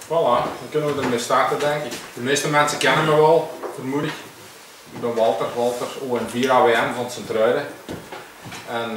Voilà, dan kunnen we ermee starten, denk ik. De meeste mensen kennen me wel, vermoed ik. Ik ben Walter ON4 AWM van Sint-Truiden. En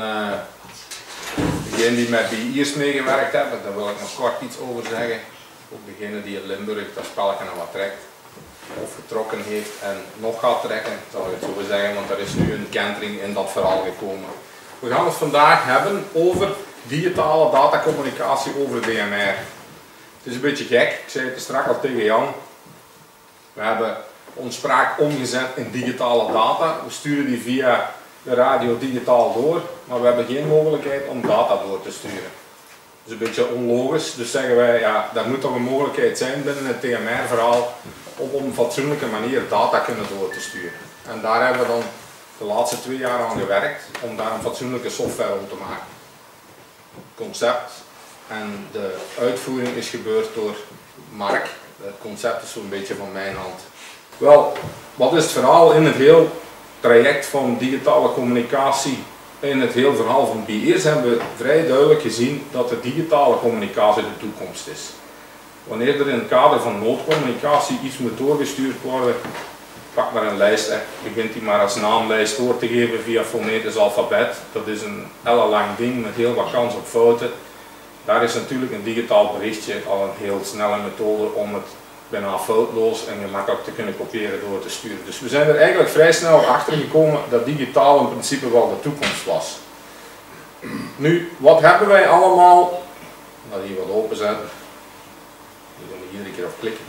degenen die met BI'ers meegewerkt hebben, daar wil ik nog kort iets over zeggen. Ook degene die in Limburg dat spelletje nog wat trekt, of getrokken heeft en nog gaat trekken, zal ik het zo zeggen, want er is nu een kentering in dat verhaal gekomen. We gaan het vandaag hebben over digitale datacommunicatie over DMR. Het is een beetje gek, ik zei het straks al tegen Jan. We hebben ons spraak omgezet in digitale data. We sturen die via de radio digitaal door, maar we hebben geen mogelijkheid om data door te sturen. Dat is een beetje onlogisch, dus zeggen wij, ja, daar moet toch een mogelijkheid zijn binnen het DMR-verhaal om op een fatsoenlijke manier data kunnen door te sturen. En daar hebben we dan de laatste 2 jaar aan gewerkt om daar een fatsoenlijke software om te maken. Het concept en de uitvoering is gebeurd door Mark. Het concept is zo'n beetje van mijn hand. Wel, wat is het verhaal in het heel traject van digitale communicatie? In het heel verhaal van BI'ers hebben we vrij duidelijk gezien dat de digitale communicatie de toekomst is. Wanneer er in het kader van noodcommunicatie iets moet doorgestuurd worden, pak maar een lijst, je begint die maar als naamlijst door te geven via fonetisch alfabet. Dat is een ellenlang ding met heel wat kans op fouten. Daar is natuurlijk een digitaal berichtje al een heel snelle methode om het bijna foutloos en gemakkelijk te kunnen kopiëren door te sturen. Dus we zijn er eigenlijk vrij snel achter gekomen dat digitaal in principe wel de toekomst was. Nu, wat hebben wij allemaal? Ik ga hier wat openzetten. Hier moet je iedere keer op klikken.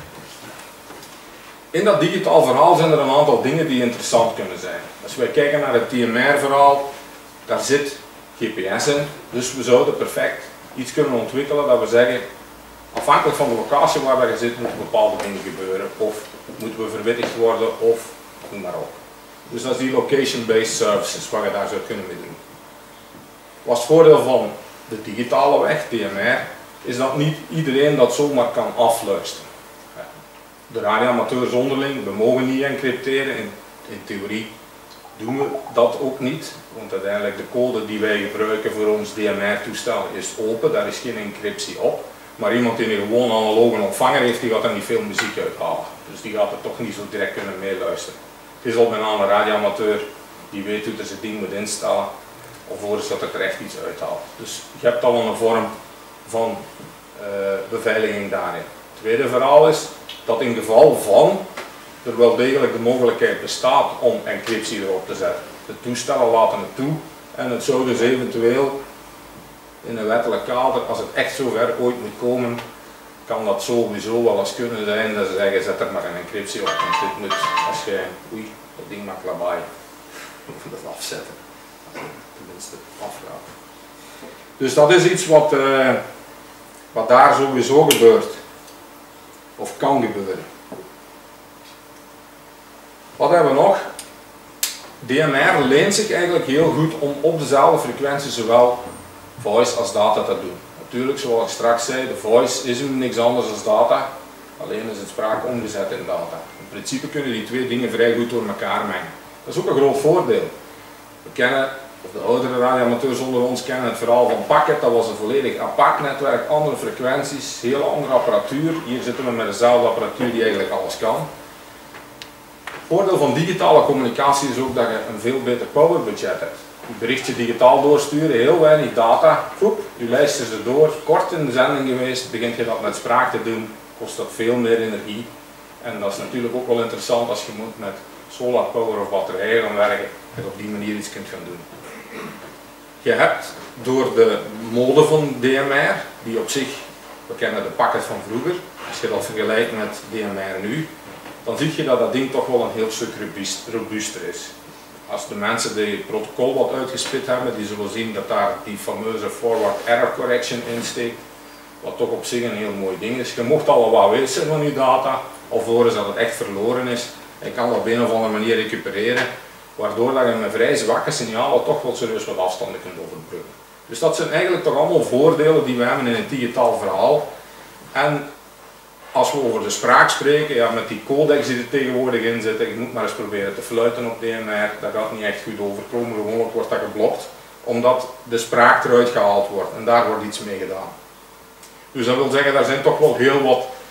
In dat digitaal verhaal zijn er een aantal dingen die interessant kunnen zijn. Als wij kijken naar het DMR-verhaal, daar zit GPS in, dus we zouden perfect iets kunnen ontwikkelen dat we zeggen, afhankelijk van de locatie waar je zit, moeten bepaalde dingen gebeuren, of moeten we verwittigd worden, of noem maar op. Dus dat is die location-based services waar je daar zou kunnen mee doen. Wat is het voordeel van de digitale weg, DMR, is dat niet iedereen dat zomaar kan afluisteren. De radioamateurs onderling, we mogen niet encrypteren, in theorie doen we dat ook niet, want uiteindelijk de code die wij gebruiken voor ons DMR-toestel is open, daar is geen encryptie op. Maar iemand die een gewoon analoge ontvanger heeft, die gaat er niet veel muziek uithalen. Dus die gaat er toch niet zo direct kunnen meeluisteren. Het is al bijna een radioamateur die weet hoe hij zijn ding moet instellen, alvorens dat er echt iets uithaalt. Dus je hebt al een vorm van beveiliging daarin. Het tweede verhaal is dat in geval van er wel degelijk de mogelijkheid bestaat om encryptie erop te zetten. De toestellen laten het toe en het zou dus eventueel in een wettelijk kader, als het echt zover ooit moet komen, kan dat sowieso wel eens kunnen zijn dat ze zeggen, zet er maar een encryptie op, want dit moet, als je, oei, dat ding maakt lawaai, of dat afzetten, tenminste afgaat. Dus dat is iets wat daar sowieso gebeurt, of kan gebeuren. Wat hebben we nog? DMR leent zich eigenlijk heel goed om op dezelfde frequentie zowel voice als data te doen. Natuurlijk, zoals ik straks zei, de voice is niks anders dan data, alleen is het spraak omgezet in data. In principe kunnen die twee dingen vrij goed door elkaar mengen. Dat is ook een groot voordeel. We kennen, of de oudere radioamateurs onder ons kennen het verhaal van Packet, dat was een volledig apart netwerk, andere frequenties, heel andere apparatuur. Hier zitten we met dezelfde apparatuur die eigenlijk alles kan. Het voordeel van digitale communicatie is ook dat je een veel beter powerbudget hebt. Je berichtje digitaal doorsturen, heel weinig data, goed, je luistert ze door, kort in de zending geweest, begint je dat met spraak te doen, kost dat veel meer energie. En dat is natuurlijk ook wel interessant als je moet met solar power of batterijen gaan werken, dat je op die manier iets kunt gaan doen. Je hebt door de mode van DMR, die op zich, we kennen de Packet van vroeger, als je dat vergelijkt met DMR nu, dan zie je dat dat ding toch wel een heel stuk robuuster is. Als de mensen die het protocol wat uitgespit hebben, die zullen zien dat daar die fameuze forward error correction in steekt, wat toch op zich een heel mooi ding is. Je mocht al wat wisselen van je data, alvorens dat het echt verloren is. Je kan dat op een of andere manier recupereren, waardoor dat je met vrij zwakke signalen toch wel serieus wat afstanden kunt overbruggen. Dus dat zijn eigenlijk toch allemaal voordelen die we hebben in een digitaal verhaal. En als we over de spraak spreken, ja, met die codecs die er tegenwoordig in zitten, je moet maar eens proberen te fluiten op DMR, dat gaat niet echt goed overkomen, gewoonlijk wordt dat geblokt, omdat de spraak eruit gehaald wordt en daar wordt iets mee gedaan. Dus dat wil zeggen, daar zijn toch wel heel wat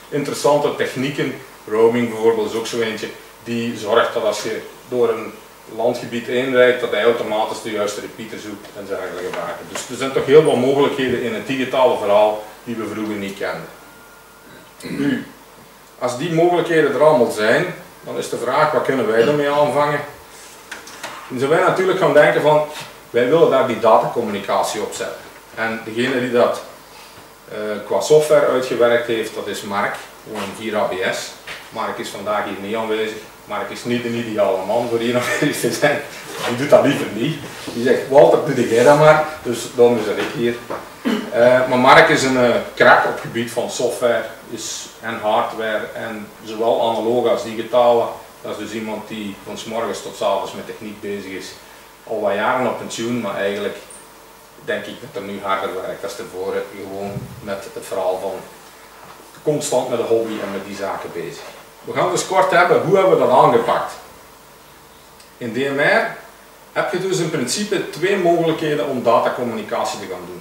interessante technieken. Roaming bijvoorbeeld is ook zo eentje die zorgt dat als je door een landgebied heen rijdt, dat hij automatisch de juiste repeater zoekt en dergelijke zaken. Dus er zijn toch heel wat mogelijkheden in het digitale verhaal die we vroeger niet kenden. Nu, als die mogelijkheden er allemaal zijn, dan is de vraag, wat kunnen wij ermee aanvangen? Dan zijn wij natuurlijk gaan denken van, wij willen daar die datacommunicatie op zetten. En degene die dat qua software uitgewerkt heeft, dat is Mark, gewoon via ABS. Mark is vandaag hier niet aanwezig. Mark is niet een ideale man voor hier aanwezig te zijn. Die doet dat liever niet. Die zegt, Walter, doe jij dat maar. Dus daarom is ik hier. Maar Mark is een crack op het gebied van software en hardware. En zowel analoog als digitale. Dat is dus iemand die van 's morgens tot 's avonds met techniek bezig is. Al wat jaren op pensioen, maar eigenlijk denk ik dat er nu harder werkt dan tevoren. Gewoon met het verhaal van constant met de hobby en met die zaken bezig. We gaan dus kort hebben, hoe hebben we dat aangepakt? In DMR heb je dus in principe twee mogelijkheden om datacommunicatie te gaan doen.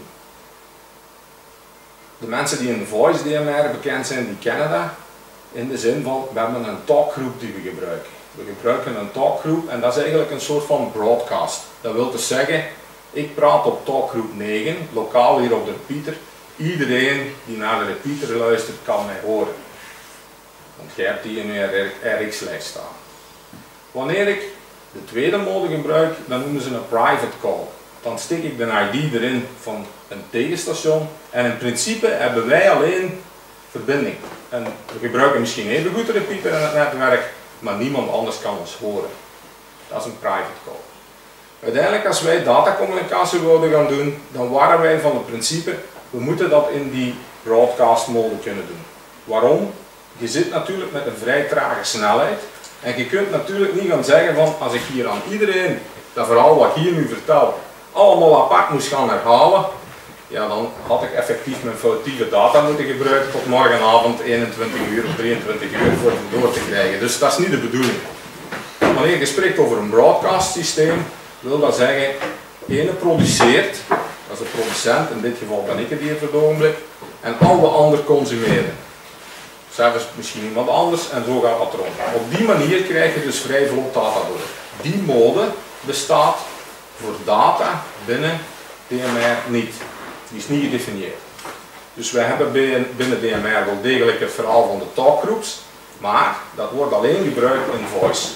De mensen die in voice DMR bekend zijn, die kennen dat. In de zin van, we hebben een talkgroep die we gebruiken. We gebruiken een talkgroep en dat is eigenlijk een soort van broadcast. Dat wil dus zeggen, ik praat op talkgroep 9, lokaal hier op de repeater. Iedereen die naar de repeater luistert kan mij horen. Want jij hebt die in je RX-lijst staan. Wanneer ik de tweede mode gebruik, dan noemen ze een private call. Dan steek ik de ID erin van een tegenstation en in principe hebben wij alleen verbinding. En we gebruiken misschien even goed de repeater in het netwerk, maar niemand anders kan ons horen. Dat is een private call. Uiteindelijk, als wij datacommunicatie wilden gaan doen, dan waren wij van het principe, we moeten dat in die broadcast mode kunnen doen. Waarom? Je zit natuurlijk met een vrij trage snelheid en je kunt natuurlijk niet gaan zeggen van, als ik hier aan iedereen dat verhaal wat ik hier nu vertel, allemaal apart moest gaan herhalen, ja, dan had ik effectief mijn foutieve data moeten gebruiken tot morgenavond 21 uur of 23 uur voor het door te krijgen. Dus dat is niet de bedoeling. Wanneer je spreekt over een broadcast systeem, wil dat zeggen, ene produceert, dat is de producent, in dit geval ben ik het hier voor het ogenblik, en alle anderen consumeren. Zelfs misschien iemand anders en zo gaat dat rond. Op die manier krijg je dus vrij vlot data door. Die mode bestaat voor data binnen DMR niet. Die is niet gedefinieerd. Dus wij hebben binnen DMR wel degelijk het verhaal van de talkgroups, maar dat wordt alleen gebruikt in voice.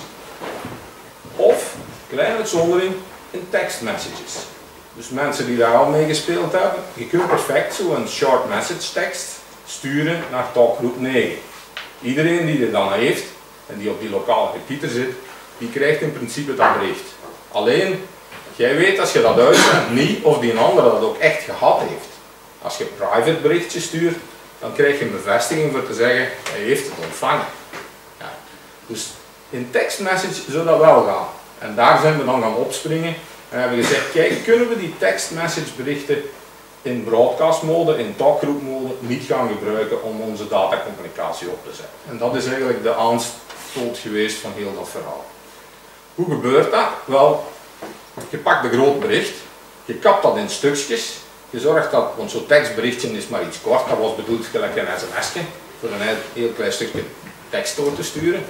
Of, kleine uitzondering, in text messages. Dus mensen die daar al mee gespeeld hebben, je kunt perfect zo'n short message tekst sturen naar talkgroep 9. Iedereen die er dan heeft en die op die lokale repeater zit, die krijgt in principe dat bericht. Alleen, jij weet als je dat uitzendt niet of die andere dat ook echt gehad heeft. Als je private berichtjes stuurt, dan krijg je een bevestiging voor te zeggen, hij heeft het ontvangen. Ja. Dus in text message zou dat wel gaan. En daar zijn we dan gaan opspringen en hebben gezegd, kijk, kunnen we die text message berichten in broadcast mode, in talkgroup mode, niet gaan gebruiken om onze datacommunicatie op te zetten. En dat is eigenlijk de aanstoot geweest van heel dat verhaal. Hoe gebeurt dat? Wel, je pakt een groot bericht, je kapt dat in stukjes, je zorgt dat, want zo'n tekstberichtje is maar iets kort, dat was bedoeld gelijk een sms'je, voor een heel klein stukje tekst door te sturen.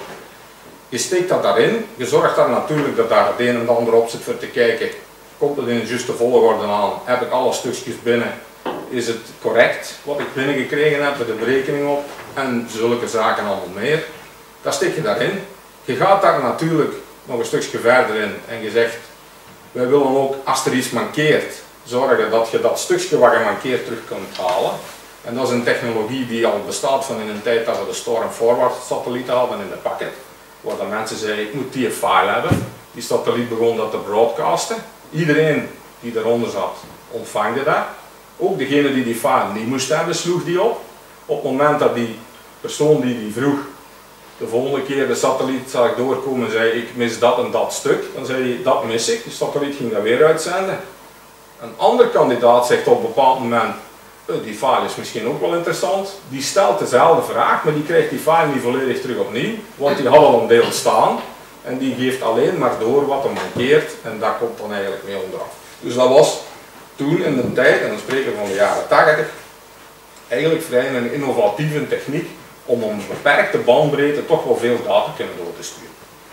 Je steekt dat daarin, je zorgt daar natuurlijk dat daar het een en het ander op zit voor te kijken, komt het in de juiste volgorde aan, heb ik alle stukjes binnen, is het correct wat ik binnengekregen heb, met de berekening op en zulke zaken allemaal meer. Dat steek je daarin. Je gaat daar natuurlijk nog een stukje verder in en je zegt, wij willen ook als er iets mankeert, zorgen dat je dat stukje wat gemankeerd terug kunt halen. En dat is een technologie die al bestaat van in een tijd dat we de Storm Forward satellieten hadden in de pakket. Waar de mensen zeiden, ik moet die file hebben. Die satelliet begon dat te broadcasten. Iedereen die eronder zat, ontvangde dat. Ook degene die die file niet moest hebben, sloeg die op. Op het moment dat die persoon die vroeg, de volgende keer de satelliet zag doorkomen en zei, ik mis dat en dat stuk. Dan zei hij, dat mis ik. De satelliet ging dat weer uitzenden. Een andere kandidaat zegt op een bepaald moment, die file is misschien ook wel interessant. Die stelt dezelfde vraag, maar die krijgt die file niet volledig terug opnieuw, want die had al een deel staan. En die geeft alleen maar door wat er mankeert en daar komt dan eigenlijk mee onderaf. Dus dat was toen in de tijd, en dan spreken we van de jaren 80, eigenlijk vrij een innovatieve techniek om een beperkte bandbreedte toch wel veel data kunnen door te sturen.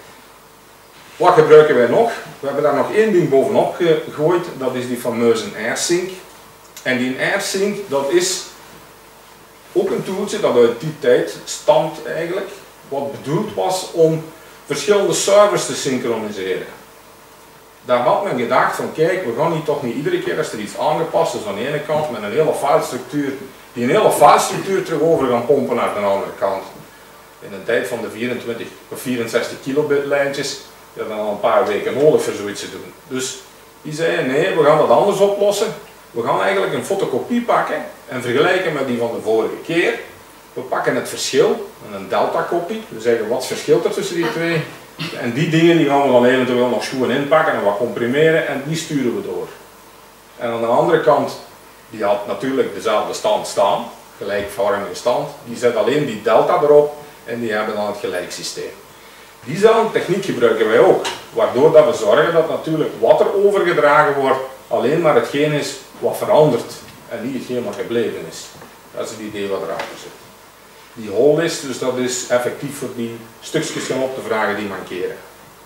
Wat gebruiken wij nog? We hebben daar nog één ding bovenop gegooid, dat is die fameuze AirSync. En die AirSync, dat is ook een toeltje dat uit die tijd stamt eigenlijk, wat bedoeld was om verschillende servers te synchroniseren. Daar had men gedacht van kijk, we gaan toch niet iedere keer als er iets aangepast is aan de ene kant met een hele filestructuur, die een hele filestructuur terug over gaan pompen naar de andere kant. In een tijd van de 24 of 64 kilobit lijntjes, je had dan al een paar weken nodig voor zoiets te doen. Dus die zeiden nee, we gaan dat anders oplossen. We gaan eigenlijk een fotocopie pakken en vergelijken met die van de vorige keer. We pakken het verschil, een delta-kopie. We zeggen wat verschilt er tussen die twee. En die dingen die gaan we dan eventueel nog schoon inpakken en wat comprimeren en die sturen we door. En aan de andere kant, die had natuurlijk dezelfde stand staan, gelijkvormige stand. Die zet alleen die delta erop en die hebben dan het gelijksysteem. Diezelfde techniek gebruiken wij ook, waardoor dat we zorgen dat natuurlijk wat er overgedragen wordt, alleen maar hetgeen is wat verandert en niet hetgeen wat gebleven is. Dat is het idee wat erachter zit. Die whole list, dus dat is effectief voor die stukjes gaan op te vragen die mankeren.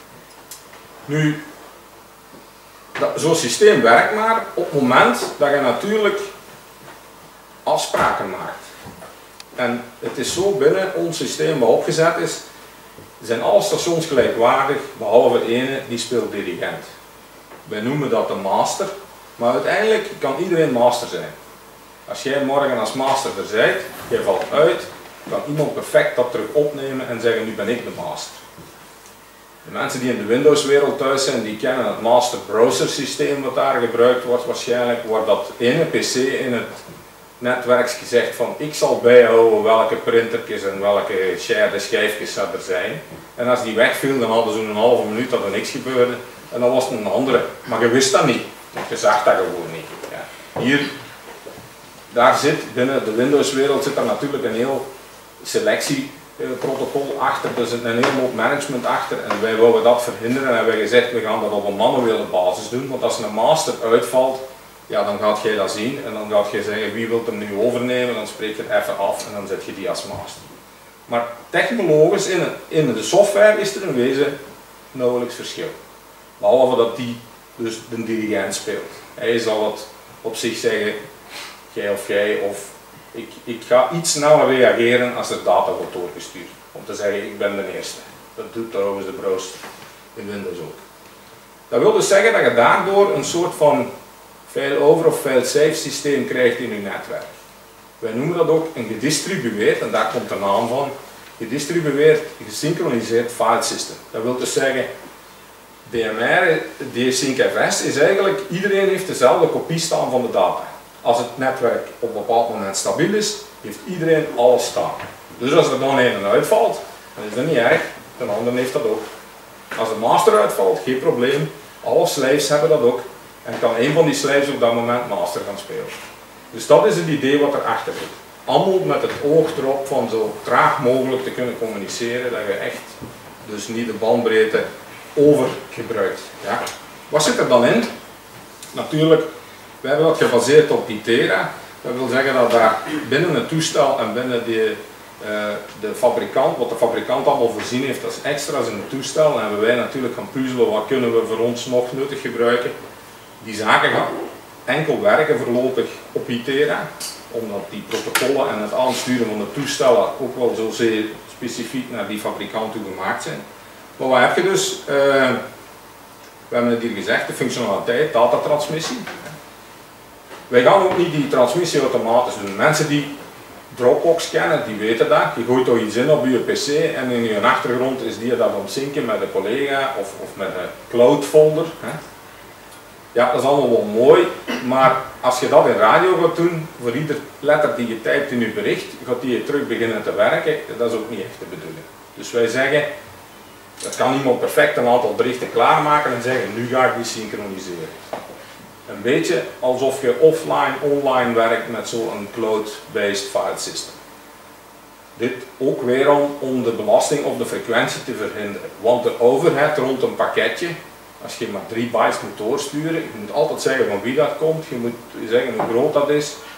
Nu, zo'n systeem werkt maar op het moment dat je natuurlijk afspraken maakt. En het is zo binnen ons systeem wat opgezet is, zijn alle stations gelijkwaardig, behalve ene die speelt dirigent. Wij noemen dat de master, maar uiteindelijk kan iedereen master zijn. Als jij morgen als master er bent, jij valt uit, kan iemand perfect dat terug opnemen en zeggen nu ben ik de master. De mensen die in de Windows wereld thuis zijn, die kennen het master browser systeem wat daar gebruikt wordt waarschijnlijk, waar dat ene PC in het netwerk gezegd van ik zal bijhouden welke printertjes en welke shared schijfjes er zijn. En als die wegviel, dan hadden ze een halve minuut dat er niks gebeurde en dan was het een andere. Maar je wist dat niet, want je zag dat gewoon niet. Ja. Hier, daar zit binnen de Windows wereld zit er natuurlijk een heel selectieprotocol achter, er zit een hele hoop management achter en wij wilden dat verhinderen en hebben gezegd we gaan dat op een manuele basis doen, want als een master uitvalt, ja, dan gaat jij dat zien en dan gaat je zeggen wie wilt hem nu overnemen, dan spreek je het even af en dan zet je die als master. Maar technologisch in de software is er in wezen nauwelijks verschil. Behalve dat die dus de dirigent speelt. Hij zal het op zich zeggen, jij of ik ga iets sneller reageren als er data wordt doorgestuurd. Om te zeggen ik ben de eerste. Dat doet trouwens de browser in Windows ook. Dat wil dus zeggen dat je daardoor een soort van file-over of file-save systeem krijgt in je netwerk. Wij noemen dat ook een gedistribueerd, en daar komt de naam van, gedistribueerd, gesynchroniseerd file system. Dat wil dus zeggen, DMR, DSync-FS is eigenlijk, iedereen heeft dezelfde kopie staan van de data. Als het netwerk op een bepaald moment stabiel is, heeft iedereen alles staan. Dus als er dan een uitvalt, dan is dat niet erg, de ander heeft dat ook. Als de master uitvalt, geen probleem, alle slaves hebben dat ook. En kan een van die slaves op dat moment master gaan spelen. Dus dat is het idee wat erachter zit. Allemaal met het oog erop van zo traag mogelijk te kunnen communiceren, dat je echt dus niet de bandbreedte overgebruikt. Ja. Wat zit er dan in? Natuurlijk, we hebben dat gebaseerd op Itera. Dat wil zeggen dat daar binnen het toestel en binnen de fabrikant, wat de fabrikant allemaal voorzien heeft als extra's in het toestel, dan hebben wij natuurlijk gaan puzzelen wat kunnen we voor ons nog nuttig gebruiken. Die zaken gaan enkel werken voorlopig op Itera, omdat die protocollen en het aansturen van de toestellen ook wel zo zeer specifiek naar die fabrikant toe gemaakt zijn. Maar wat heb je dus? We hebben het hier gezegd, de functionaliteit, datatransmissie. Wij gaan ook niet die transmissie automatisch doen. Mensen die Dropbox kennen, die weten dat. Je gooit toch iets in op je PC en in je achtergrond is die dat aan het zinken met een collega of met een cloud folder. Ja, dat is allemaal wel mooi, maar als je dat in radio gaat doen, voor ieder letter die je typt in je bericht, gaat die terug beginnen te werken, dat is ook niet echt de bedoeling. Dus wij zeggen, dat kan iemand perfect een aantal berichten klaarmaken en zeggen, nu ga ik die synchroniseren. Een beetje alsof je offline, online werkt met zo'n cloud-based file system. Dit ook weer om de belasting of de frequentie te verhinderen, want de overhead rond een pakketje, als je maar 3 bytes moet doorsturen, je moet altijd zeggen van wie dat komt, je moet zeggen hoe groot dat is,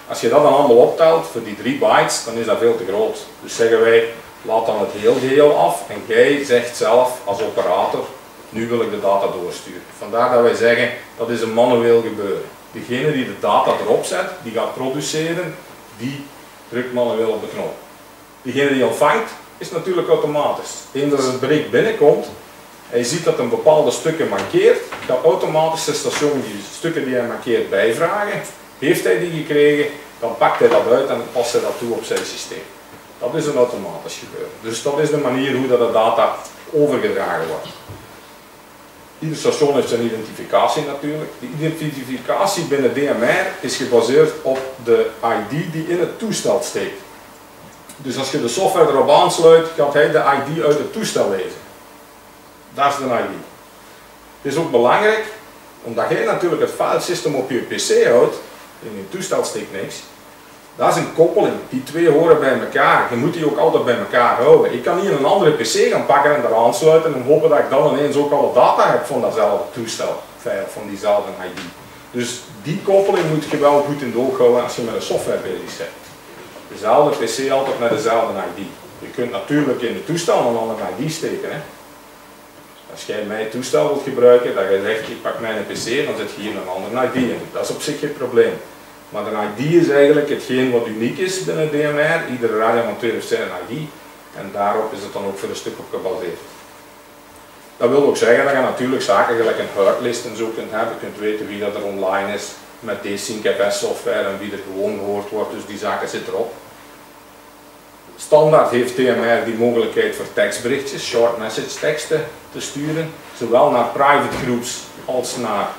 Als je dat dan allemaal optelt voor die 3 bytes, dan is dat veel te groot. Dus zeggen wij, laat dan het heel geheel af en jij zegt zelf als operator, nu wil ik de data doorsturen. Vandaar dat wij zeggen, dat is een manueel gebeuren. Degene die de data erop zet, die gaat produceren, die drukt manueel op de knop. Degene die ontvangt, is natuurlijk automatisch. Eens als het bericht binnenkomt, en je ziet dat een bepaalde stukken mankeert, gaat automatisch de station die stukken die hij mankeert bijvragen. Heeft hij die gekregen, dan pakt hij dat uit en past hij dat toe op zijn systeem. Dat is een automatisch gebeuren. Dus dat is de manier hoe dat de data overgedragen wordt. Ieder station heeft zijn identificatie natuurlijk. De identificatie binnen DMR is gebaseerd op de ID die in het toestel steekt. Dus als je de software erop aansluit, gaat hij de ID uit het toestel lezen. Dat is de ID. Het is ook belangrijk, omdat jij natuurlijk het filesystem op je PC houdt, in je toestel steekt niks, dat is een koppeling. Die twee horen bij elkaar. Je moet die ook altijd bij elkaar houden. Ik kan niet een andere PC gaan pakken en daar aansluiten en hopen dat ik dan ineens ook alle data heb van datzelfde toestel, van diezelfde ID. Dus die koppeling moet je wel goed in het oog houden als je met een software bezig bent. Dezelfde PC altijd met dezelfde ID. Je kunt natuurlijk in het toestel een andere ID steken. Hè. Als jij mijn toestel wilt gebruiken, dat je zegt ik pak mijn PC, dan zet je hier een andere ID in. Dat is op zich geen probleem. Maar de ID is eigenlijk hetgeen wat uniek is binnen DMR. Iedere radioamateur heeft zijn ID en daarop is het dan ook voor een stuk op gebaseerd. Dat wil ook zeggen dat je natuurlijk zaken gelijk een hardlist en zo kunt hebben. Je kunt weten wie dat er online is met desync FS software en wie er gewoon gehoord wordt, dus die zaken zitten erop. Standaard heeft DMR die mogelijkheid voor tekstberichtjes, short message teksten te sturen, zowel naar private groups als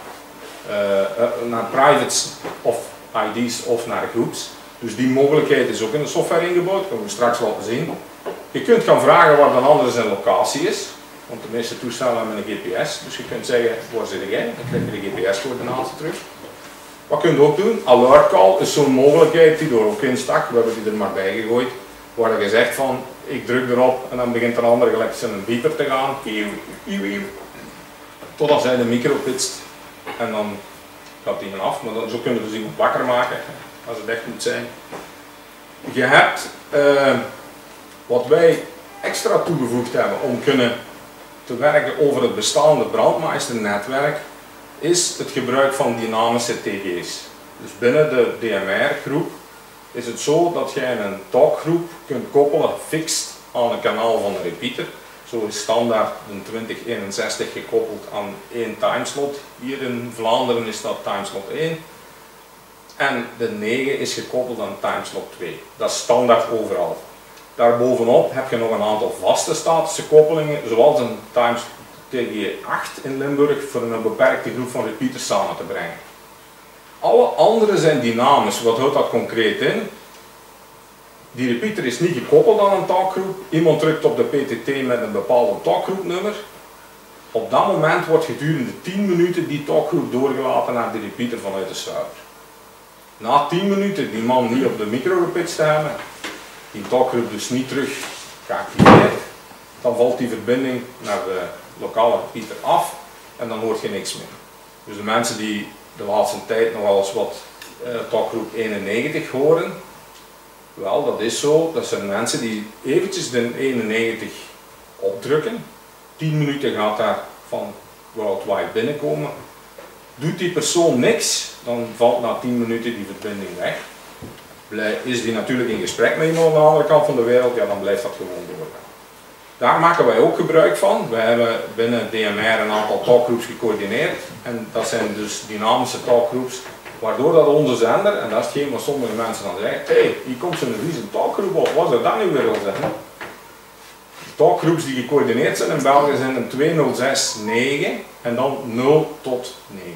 naar privates of ID's of naar groups. Dus die mogelijkheid is ook in de software ingebouwd, dat kunnen we straks laten zien. Je kunt gaan vragen waar dan anders zijn locatie is, want de meeste toestellen hebben een GPS, dus je kunt zeggen waar zit jij, dan krijg je de GPS-coördinaten terug. Wat kun je ook doen? Alert call is zo'n mogelijkheid die er ook in stak, we hebben die er maar bij gegooid, waar je zegt van ik druk erop en dan begint een ander gelijk een beeper te gaan, totdat zij de micro pitst en dan gaat die af, maar dan, zo kunnen we dus iemand wakker maken als het echt moet zijn. Je hebt wat wij extra toegevoegd hebben om kunnen te werken over het bestaande brandmeisternetwerk is het gebruik van dynamische TG's. Dus binnen de DMR-groep is het zo dat jij een talkgroep kunt koppelen fixed aan een kanaal van een repeater. Zo is standaard de 2061 gekoppeld aan één timeslot. Hier in Vlaanderen is dat timeslot 1. En de 9 is gekoppeld aan timeslot 2. Dat is standaard overal. Daarbovenop heb je nog een aantal vaste statische koppelingen, zoals een TG8 in Limburg voor een beperkte groep van repeaters samen te brengen. Alle andere zijn dynamisch. Wat houdt dat concreet in? Die repeater is niet gekoppeld aan een talkgroep. Iemand drukt op de PTT met een bepaald talkgroepnummer. Op dat moment wordt gedurende 10 minuten die talkgroep doorgelaten naar de repeater vanuit de server. Na 10 minuten die man niet op de micro gepitcht te hebben, die talkgroep dus niet terug geactiveerd, dan valt die verbinding naar de lokale repeater af en dan hoort je niks meer. Dus de mensen die de laatste tijd nog wel eens wat talkgroep 91 horen, wel, dat is zo. Dat zijn mensen die eventjes de 91 opdrukken. 10 minuten gaat daar van worldwide binnenkomen. Doet die persoon niks, dan valt na 10 minuten die verbinding weg. Is die natuurlijk in gesprek met iemand aan de andere kant van de wereld, ja, dan blijft dat gewoon doorgaan. Daar maken wij ook gebruik van. Wij hebben binnen DMR een aantal talkgroups gecoördineerd. En dat zijn dus dynamische talkgroups. Waardoor dat onze zender, en dat is hetgeen wat sommige mensen dan zeggen, hey, hier komt zo'n vieze talkgroep op, wat zou dat nu weer wel zeggen? De talkgroups die gecoördineerd zijn in België zijn een 2069 en dan 0 tot 9.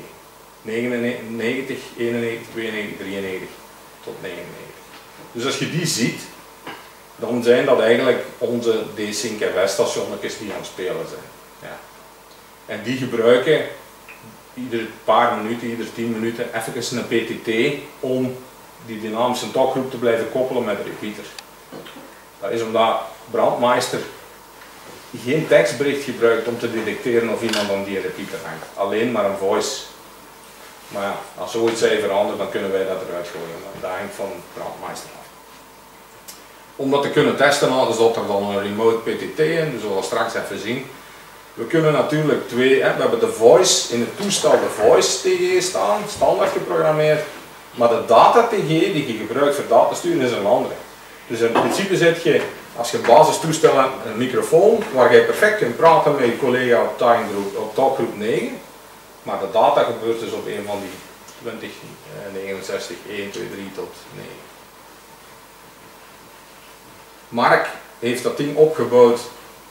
99, 91, 92, 93 tot 99. Dus als je die ziet, dan zijn dat eigenlijk onze desync FS-stationnetjes die aan het spelen zijn. Ja. En die gebruiken iedere paar minuten, iedere 10 minuten even een PTT om die dynamische talkgroep te blijven koppelen met de repeater. Dat is omdat Brandmeister geen tekstbericht gebruikt om te detecteren of iemand aan die repeater hangt. Alleen maar een voice. Maar ja, als zoiets even verandert, dan kunnen wij dat eruit gooien. Dat hangt van de brandmeester af. Om dat te kunnen testen hadden ze er dan een remote PTT in, dus we zullen straks even zien. We kunnen natuurlijk we hebben de voice, in het toestel de voice TG staan, standaard geprogrammeerd. Maar de data TG die je gebruikt voor datasturen is een andere. Dus in principe zet je, als je een basistoestel hebt, een microfoon waar je perfect kunt praten met je collega op talkgroep 9. Maar de data gebeurt dus op een van die 20, 69, 1, 2, 3 tot 9. Mark heeft dat ding opgebouwd.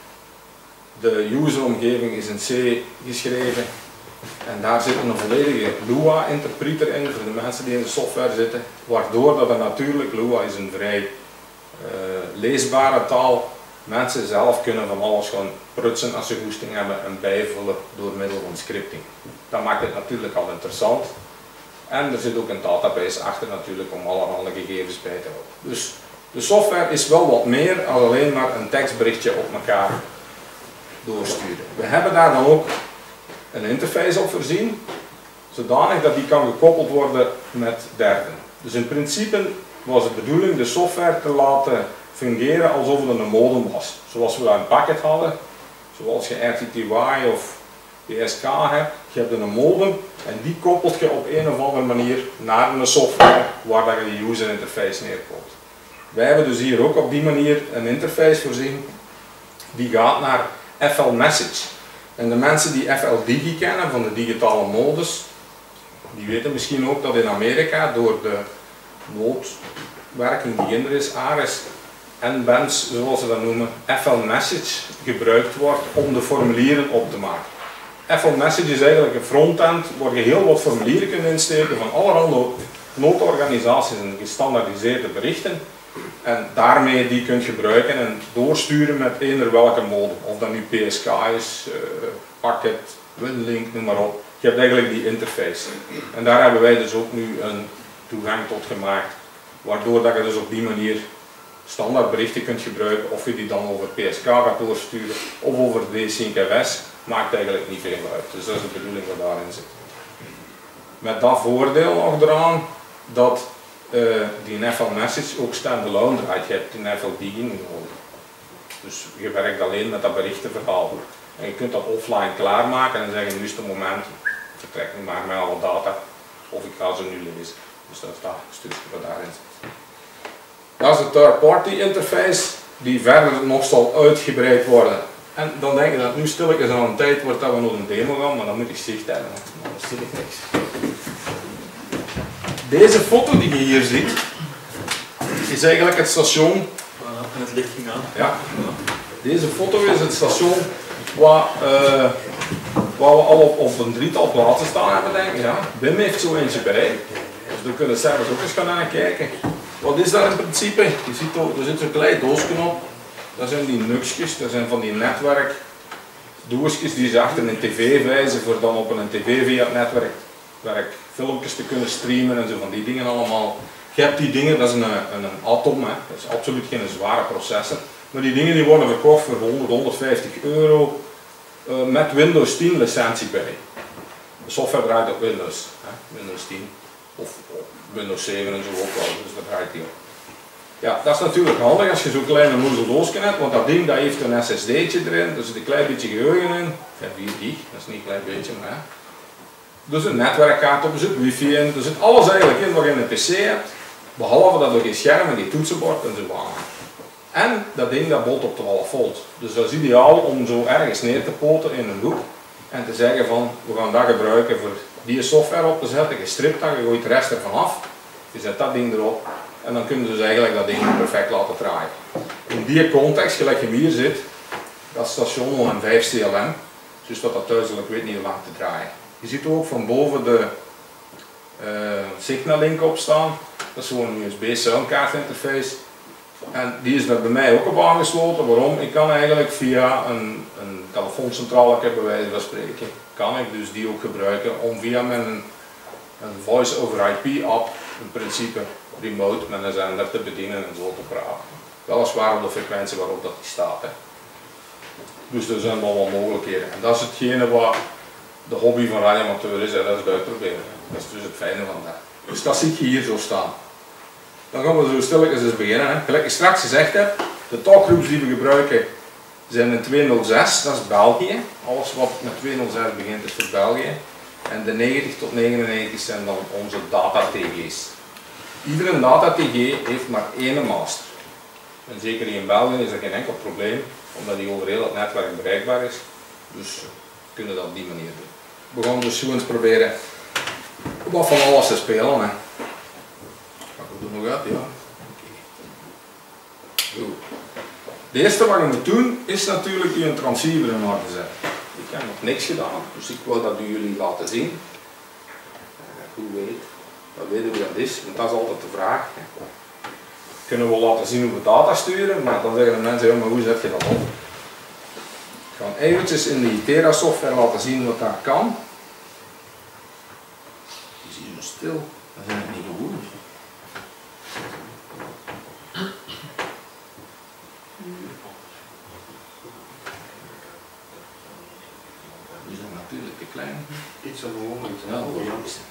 De useromgeving is in C geschreven. En daar zit een volledige Lua-interpreter in voor de mensen die in de software zitten. Waardoor dat er natuurlijk, Lua is een vrij leesbare taal. Mensen zelf kunnen van alles gewoon prutsen als ze goesting hebben en bijvullen door middel van scripting. Dat maakt het natuurlijk al interessant. En er zit ook een database achter natuurlijk om allerhande gegevens bij te houden. Dus de software is wel wat meer dan alleen maar een tekstberichtje op elkaar doorsturen. We hebben daar dan ook een interface op voorzien, zodanig dat die kan gekoppeld worden met derden. Dus in principe was het de bedoeling de software te laten fungeren alsof het een modem was. Zoals we dat in Packet hadden, zoals je RTTY of PSK hebt, je hebt een modem en die koppelt je op een of andere manier naar een software waar dat je de user interface neerkomt. Wij hebben dus hier ook op die manier een interface voorzien die gaat naar FL Message. En de mensen die FL-Digi kennen van de digitale modus, die weten misschien ook dat in Amerika door de noodwerking die er is, ARIS en BANS, zoals ze dat noemen, FL-Message gebruikt wordt om de formulieren op te maken. FL-Message is eigenlijk een frontend waar je heel wat formulieren kunt insteken van allerhande noodorganisaties en gestandaardiseerde berichten. En daarmee die kunt gebruiken en doorsturen met eender welke modem. Of dat nu PSK is, Packet, WinLink, noem maar op. Je hebt eigenlijk die interface. En daar hebben wij dus ook nu een toegang tot gemaakt. Waardoor dat je dus op die manier standaard berichten kunt gebruiken. Of je die dan over PSK gaat doorsturen of over DSync-FS. Maakt eigenlijk niet veel uit. Dus dat is de bedoeling wat daarin zit. Met dat voordeel nog eraan dat die FL-Message ook standalone draait. Je hebt een FL-Digi niet nodig. Dus je werkt alleen met dat berichtenverhaal. En je kunt dat offline klaarmaken en zeggen, nu is het moment, vertrek nu maar met alle data, of ik ga ze nu lezen. Dus dat is dat stukje wat daarin zit. Dat is de third-party interface, die verder nog zal uitgebreid worden. En dan denk je dat nu stilletjes aan een tijd wordt dat we nog een demo gaan, maar dan moet ik zicht hebben, anders zie ik niks. Deze foto die je hier ziet, is eigenlijk het station. En het licht ging aan. Ja. Deze foto is het station waar we al op een drietal plaatsen staan hebben, denk ik. Ja. Wim heeft zo eentje bij. Dus we kunnen zelfs ook eens gaan naar kijken. Wat is dat in principe? Je ziet ook, er zit zo'n klein doosje op. Dat zijn die nuksjes, dat zijn van die netwerkdoosjes die ze achter een tv wijzen voor dan op een tv via het netwerk filmpjes te kunnen streamen en zo van die dingen allemaal. Je hebt die dingen, dat is een Atom, hè. Dat is absoluut geen zware processor. Maar die dingen die worden verkocht voor 100, 150 euro met Windows 10 licentie bij. De software draait op Windows, hè. Windows 10 of Windows 7 en zo ook wel, dus dat draait die op. Ja, dat is natuurlijk handig als je zo'n kleine moezeldoosje hebt, want dat ding dat heeft een SSD'tje erin, er zit een klein beetje geheugen in, 4 gig, dat is niet een klein beetje, maar ja. Er zit een netwerkkaart op, er zit wifi in, er zit alles eigenlijk in wat je in een PC hebt, behalve dat er geen scherm en die toetsenbord en zo aan. En dat ding dat bolt op 12 volt, dus dat is ideaal om zo ergens neer te poten in een hoek en te zeggen van, we gaan dat gebruiken voor die software op te zetten, je stript dat, je gooit de rest ervan af, je zet dat ding erop. En dan kun je dus eigenlijk dat ding perfect laten draaien. In die context, gelijk je hier zit, dat station nog een 5 CLM, dus dat duidelijk weet niet hoe lang te draaien. Je ziet ook van boven de Signal-link op staan, dat is gewoon een USB soundkaart interface. En die is daar bij mij ook op aangesloten. Waarom? Ik kan eigenlijk via een telefooncentrale, bij wijze van spreken, kan ik dus die ook gebruiken om via een voice over IP app in principe remote met een zender te bedienen en zo te praten. Weliswaar op de frequentie waarop dat die staat. Hè. Dus er zijn wel wat mogelijkheden. En dat is hetgene wat de hobby van radioamateur is, dat is het uitproberen. Dat is dus het fijne van dat. Dus dat zie je hier zo staan. Dan gaan we zo stilletjes eens beginnen. Hè. Gelijk ik straks gezegd heb, de talkgroups die we gebruiken zijn een 206, dat is België. Alles wat met 206 begint is voor België. En de 90 tot 99 zijn dan onze data-TG's. Iedere data-TG heeft maar één master. En zeker hier in België is dat geen enkel probleem, omdat die over heel het netwerk bereikbaar is. Dus we kunnen dat op die manier doen. We gaan dus zo eens proberen wat van alles te spelen. Hè. Ga ik er nog uit? Ja. Goed. Het eerste wat je moet doen is natuurlijk je transceiver in orde zetten. Ik heb nog niks gedaan, dus ik wil dat jullie laten zien. Goed weet, dat weten we dat is, want dat is altijd de vraag. Kunnen we laten zien hoe we data sturen, maar dan zeggen de mensen, ja, maar hoe zet je dat op? Ik ga eventjes in de Itera software laten zien wat dat kan. Die zie je zo stil, dat zijn het niet gewoon. Die zijn natuurlijk te klein. Iets aan de moment. Ja,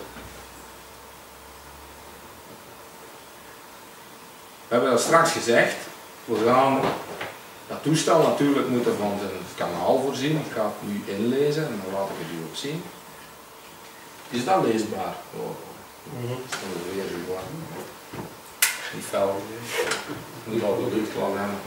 we hebben dat straks gezegd, we gaan dat toestel natuurlijk moeten van zijn kanaal voorzien. Ik ga het nu inlezen en dan laat ik het u ook zien. Is dat leesbaar? Oh, dat is weer zo warm. Niet fel. Niet al goed uitklappen hebben.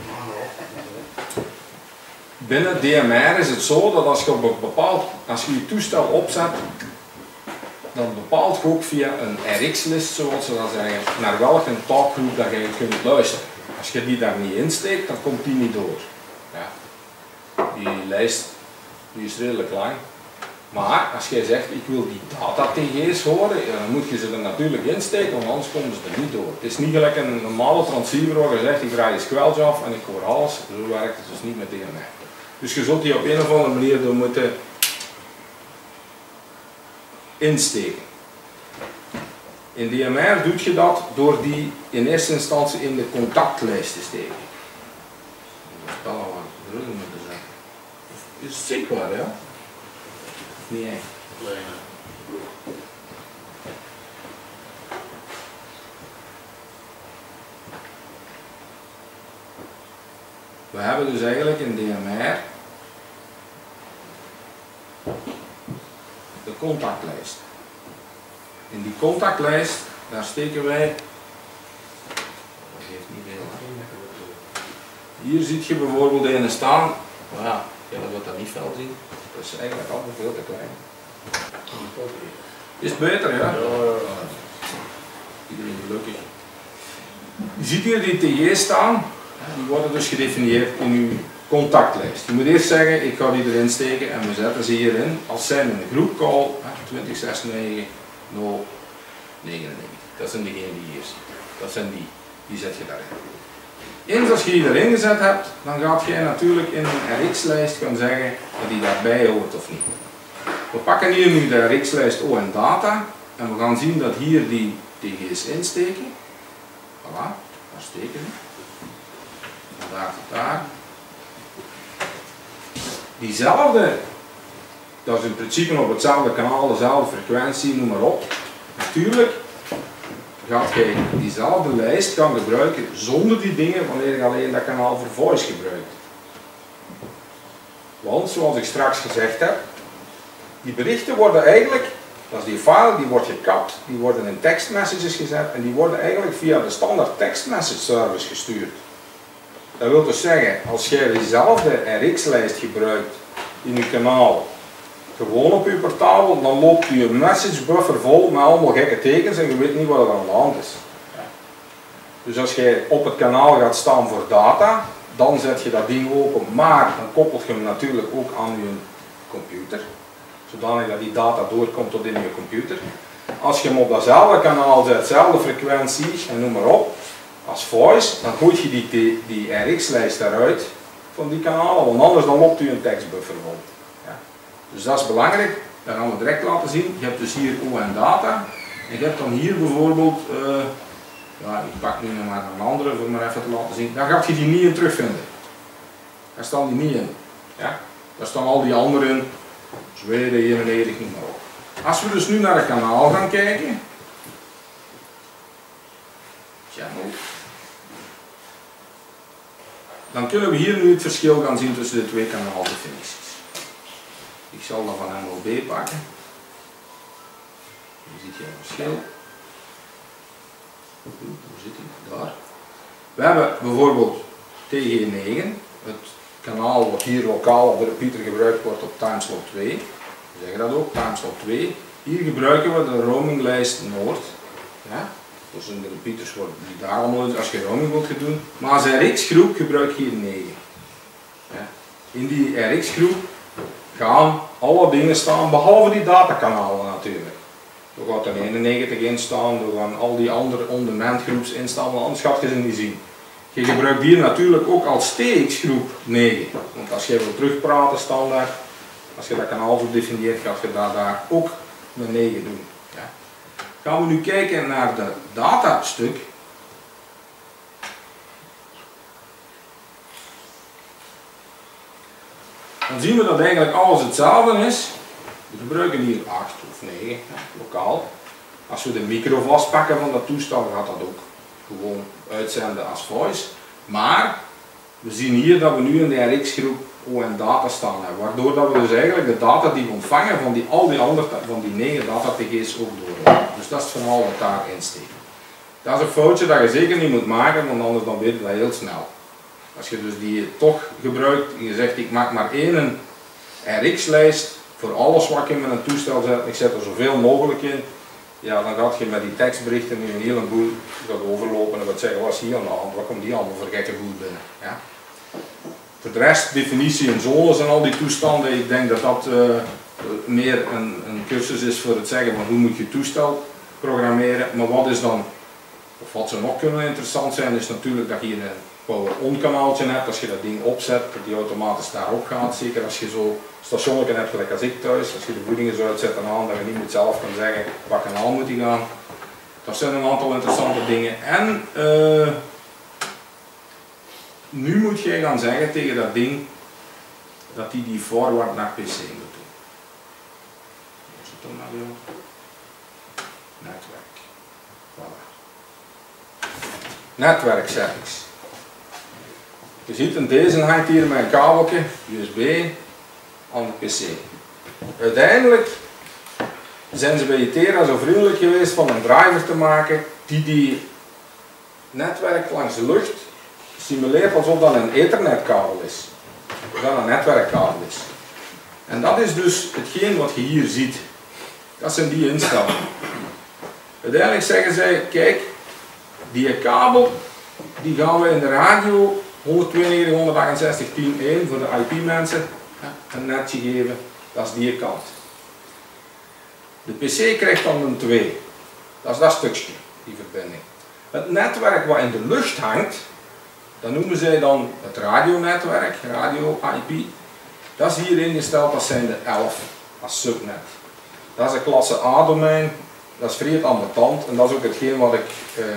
Binnen DMR is het zo dat als je je toestel opzet, dan bepaalt je ook via een RX-list, zoals ze dat zeggen, naar welke talkgroep dat je kunt luisteren. Als je die daar niet insteekt, dan komt die niet door. Ja. Die lijst die is redelijk lang. Maar als jij zegt, ik wil die data-TG's horen, dan moet je ze er natuurlijk insteken, want anders komen ze er niet door. Het is niet gelijk een normale transceiver waar je zegt, ik draai je squelch af en ik hoor alles. Zo werkt het dus niet met DMR. Dus je zult die op een of andere manier door moeten insteken. In DMR doe je dat door die in eerste instantie in de contactlijst te steken. Dat is wel wat druk moeten zetten. Is het zichtbaar, ja? Nee, echt. We hebben dus eigenlijk in DMR de contactlijst. In die contactlijst, daar steken wij, dat geeft niet veel. Hier zie je bijvoorbeeld een staan, maar ja, je wilt dat niet fel zien, dat is eigenlijk altijd veel te klein. Is het beter, ja? Iedereen gelukkig. Je ziet hier die TG's staan, die worden dus gedefinieerd in uw contactlijst. Je moet eerst zeggen, ik ga die erin steken en we zetten ze hierin als zijn een groepcall 2069 099. Dat zijn degenen die hier zitten. Dat zijn die zet je daarin. Eens als je die erin gezet hebt, dan gaat jij natuurlijk in een RX-lijst gaan zeggen dat die daarbij hoort of niet. We pakken hier nu de RX-lijst ON data en we gaan zien dat hier die TG's insteken. Voilà, daar steken we. Vandaar tot daar. Diezelfde, dat is in principe op hetzelfde kanaal, dezelfde frequentie, noem maar op. Natuurlijk gaat je diezelfde lijst gaan gebruiken zonder die dingen wanneer je alleen dat kanaal voor voice gebruikt. Want zoals ik straks gezegd heb, die berichten worden eigenlijk, dat is die file, die wordt gekapt, die worden in tekstmessages gezet en die worden eigenlijk via de standaard tekstmessage service gestuurd. Dat wil dus zeggen, als jij diezelfde RX-lijst gebruikt in je kanaal, gewoon op je portabel, dan loopt je message buffer vol met allemaal gekke tekens en je weet niet wat er aan de hand is. Dus als jij op het kanaal gaat staan voor data, dan zet je dat ding open, maar dan koppelt je hem natuurlijk ook aan je computer, zodanig dat die data doorkomt tot in je computer. Als je hem op datzelfde kanaal zet, dezelfde frequentie en noem maar op, als voice, dan gooit je die RX-lijst eruit van die kanalen, want anders dan loopt u een tekstbuffer vol. Ja. Dus dat is belangrijk, dat gaan we direct laten zien. Je hebt dus hier ON data en je hebt dan hier bijvoorbeeld, ja, ik pak nu nog maar een andere voor maar even te laten zien, daar gaat je die niet in terugvinden. Daar staan die niet in. Ja. Daar staan al die anderen Zweden, 91, noem maar op. Als we dus nu naar het kanaal gaan kijken, channel, dan kunnen we hier nu het verschil gaan zien tussen de twee kanaaldefinities. Ik zal dat van MLB pakken. Je ziet hier een verschil. Hoe zit hij? Daar. We hebben bijvoorbeeld TG9, het kanaal wat hier lokaal op de repeater gebruikt wordt op timeslot 2. We zeggen dat ook, timeslot 2. Hier gebruiken we de roaminglijst Noord. Ja? Dus in de repeaters worden die daar allemaal als je roaming wilt doen. Maar als RX-groep gebruik je hier 9. Ja? In die RX-groep gaan alle dingen staan, behalve die datakanalen natuurlijk. Er gaat er 91 in staan, er gaan al die andere on-demand groeps in staan, want anders gaat je ze niet zien. Je gebruikt hier natuurlijk ook als TX-groep 9, want als je wil terugpraten standaard, als je dat kanaal zo definieert, gaat je daar ook een 9 doen. Ja. Gaan we nu kijken naar de datastuk. Dan zien we dat eigenlijk alles hetzelfde is. We gebruiken hier 8 of 9, ja, lokaal. Als we de micro vastpakken van dat toestel, gaat dat ook gewoon uitzenden als voice. Maar we zien hier dat we nu in de RX-groep ON data staan hebben, waardoor dat we dus eigenlijk de data die we ontvangen van al die andere, van die 9 data-TG's ook doorlopen. Dus dat is het verhaal wat daarin steekt. Dat is een foutje dat je zeker niet moet maken, want anders dan weet je dat heel snel. Als je dus die toch gebruikt en je zegt ik maak maar één RX-lijst voor alles wat ik in mijn toestel zet, ik zet er zoveel mogelijk in, ja, dan gaat je met die tekstberichten nu een heleboel overlopen en wat zeggen, wat is hier aan de hand, wat komt die allemaal voor gekke boel binnen. Ja. Voor de rest, definitie en zones en al die toestanden, ik denk dat dat meer een cursus is voor het zeggen van hoe moet je toestel programmeren, maar wat is dan, of wat zou nog kunnen interessant zijn, is natuurlijk dat je een power-on kanaaltje hebt, als je dat ding opzet, dat die automatisch daarop gaat, zeker als je zo stationnetje hebt gelijk als ik thuis, als je de voeding eens uitzet en aan, dat je niet moet zelf kan zeggen wat kanaal moet die gaan. Dat zijn een aantal interessante dingen. En nu moet je gaan zeggen tegen dat ding dat die forward naar PC moet doen. Wat is het dan nou weer? Netwerk. Voilà. Netwerksettings. Je ziet, in deze hangt hier met een kabeltje, USB, aan de PC. Uiteindelijk zijn ze bij Itera zo vriendelijk geweest van een driver te maken die netwerk langs de lucht simuleert alsof dat een ethernetkabel is. Of dat een netwerkkabel is. En dat is dus hetgeen wat je hier ziet. Dat zijn die instellingen. Uiteindelijk zeggen zij, kijk, die kabel die gaan we in de radio 192.168.10.1 voor de IP mensen een netje geven, dat is die kant. De PC krijgt dan een 2, dat is dat stukje, die verbinding. Het netwerk wat in de lucht hangt, dat noemen zij dan het radionetwerk, radio IP. Dat is hier ingesteld, dat zijn de 11 als subnet. Dat is een klasse A domein, dat is vrij ambetant en dat is ook hetgeen wat ik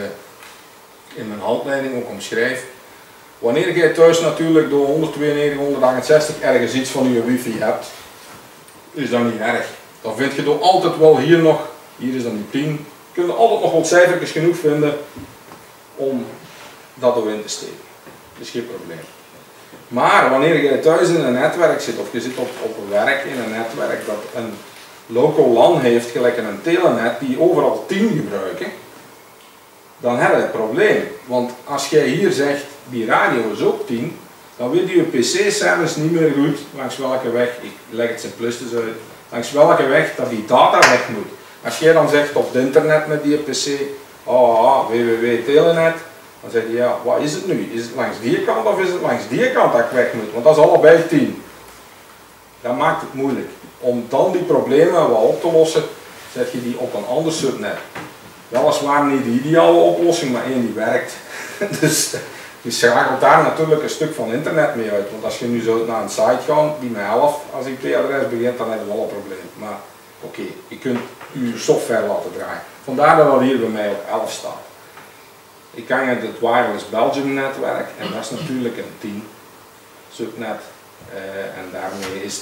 in mijn handleiding ook omschrijf. Wanneer jij thuis natuurlijk door 192.168 ergens iets van je wifi hebt, is dat niet erg. Dan vind je toch altijd wel hier nog, hier is dan nu 10, kun je altijd nog wat cijfertjes genoeg vinden om dat erin te steken. Dat is geen probleem. Maar wanneer jij thuis in een netwerk zit, of je zit op werk in een netwerk dat een local LAN heeft, gelijk een telenet, die overal 10 gebruiken, dan heb je een probleem. Want als jij hier zegt, die radio is ook 10, dan weet je PC-service niet meer goed langs welke weg, ik leg het simplistisch uit, langs welke weg dat die data weg moet. Als jij dan zegt op het internet met die PC, www.telenet, dan zeg je ja, wat is het nu? Is het langs die kant of is het langs die kant dat ik weg moet? Want dat is allebei 10. Dat maakt het moeilijk. Om dan die problemen wel op te lossen, zet je die op een ander subnet. Weliswaar niet de ideale oplossing, maar één die werkt. Dus je schakelt daar natuurlijk een stuk van internet mee uit. Want als je nu zo naar een site gaat die met 11 als IP-adres begint, dan heb je wel een probleem. Maar oké, je kunt je software laten draaien. Vandaar dat dat hier bij mij op 11 staat. Ik hang het Wireless Belgium netwerk en dat is natuurlijk een 10 subnet. En daarmee is dat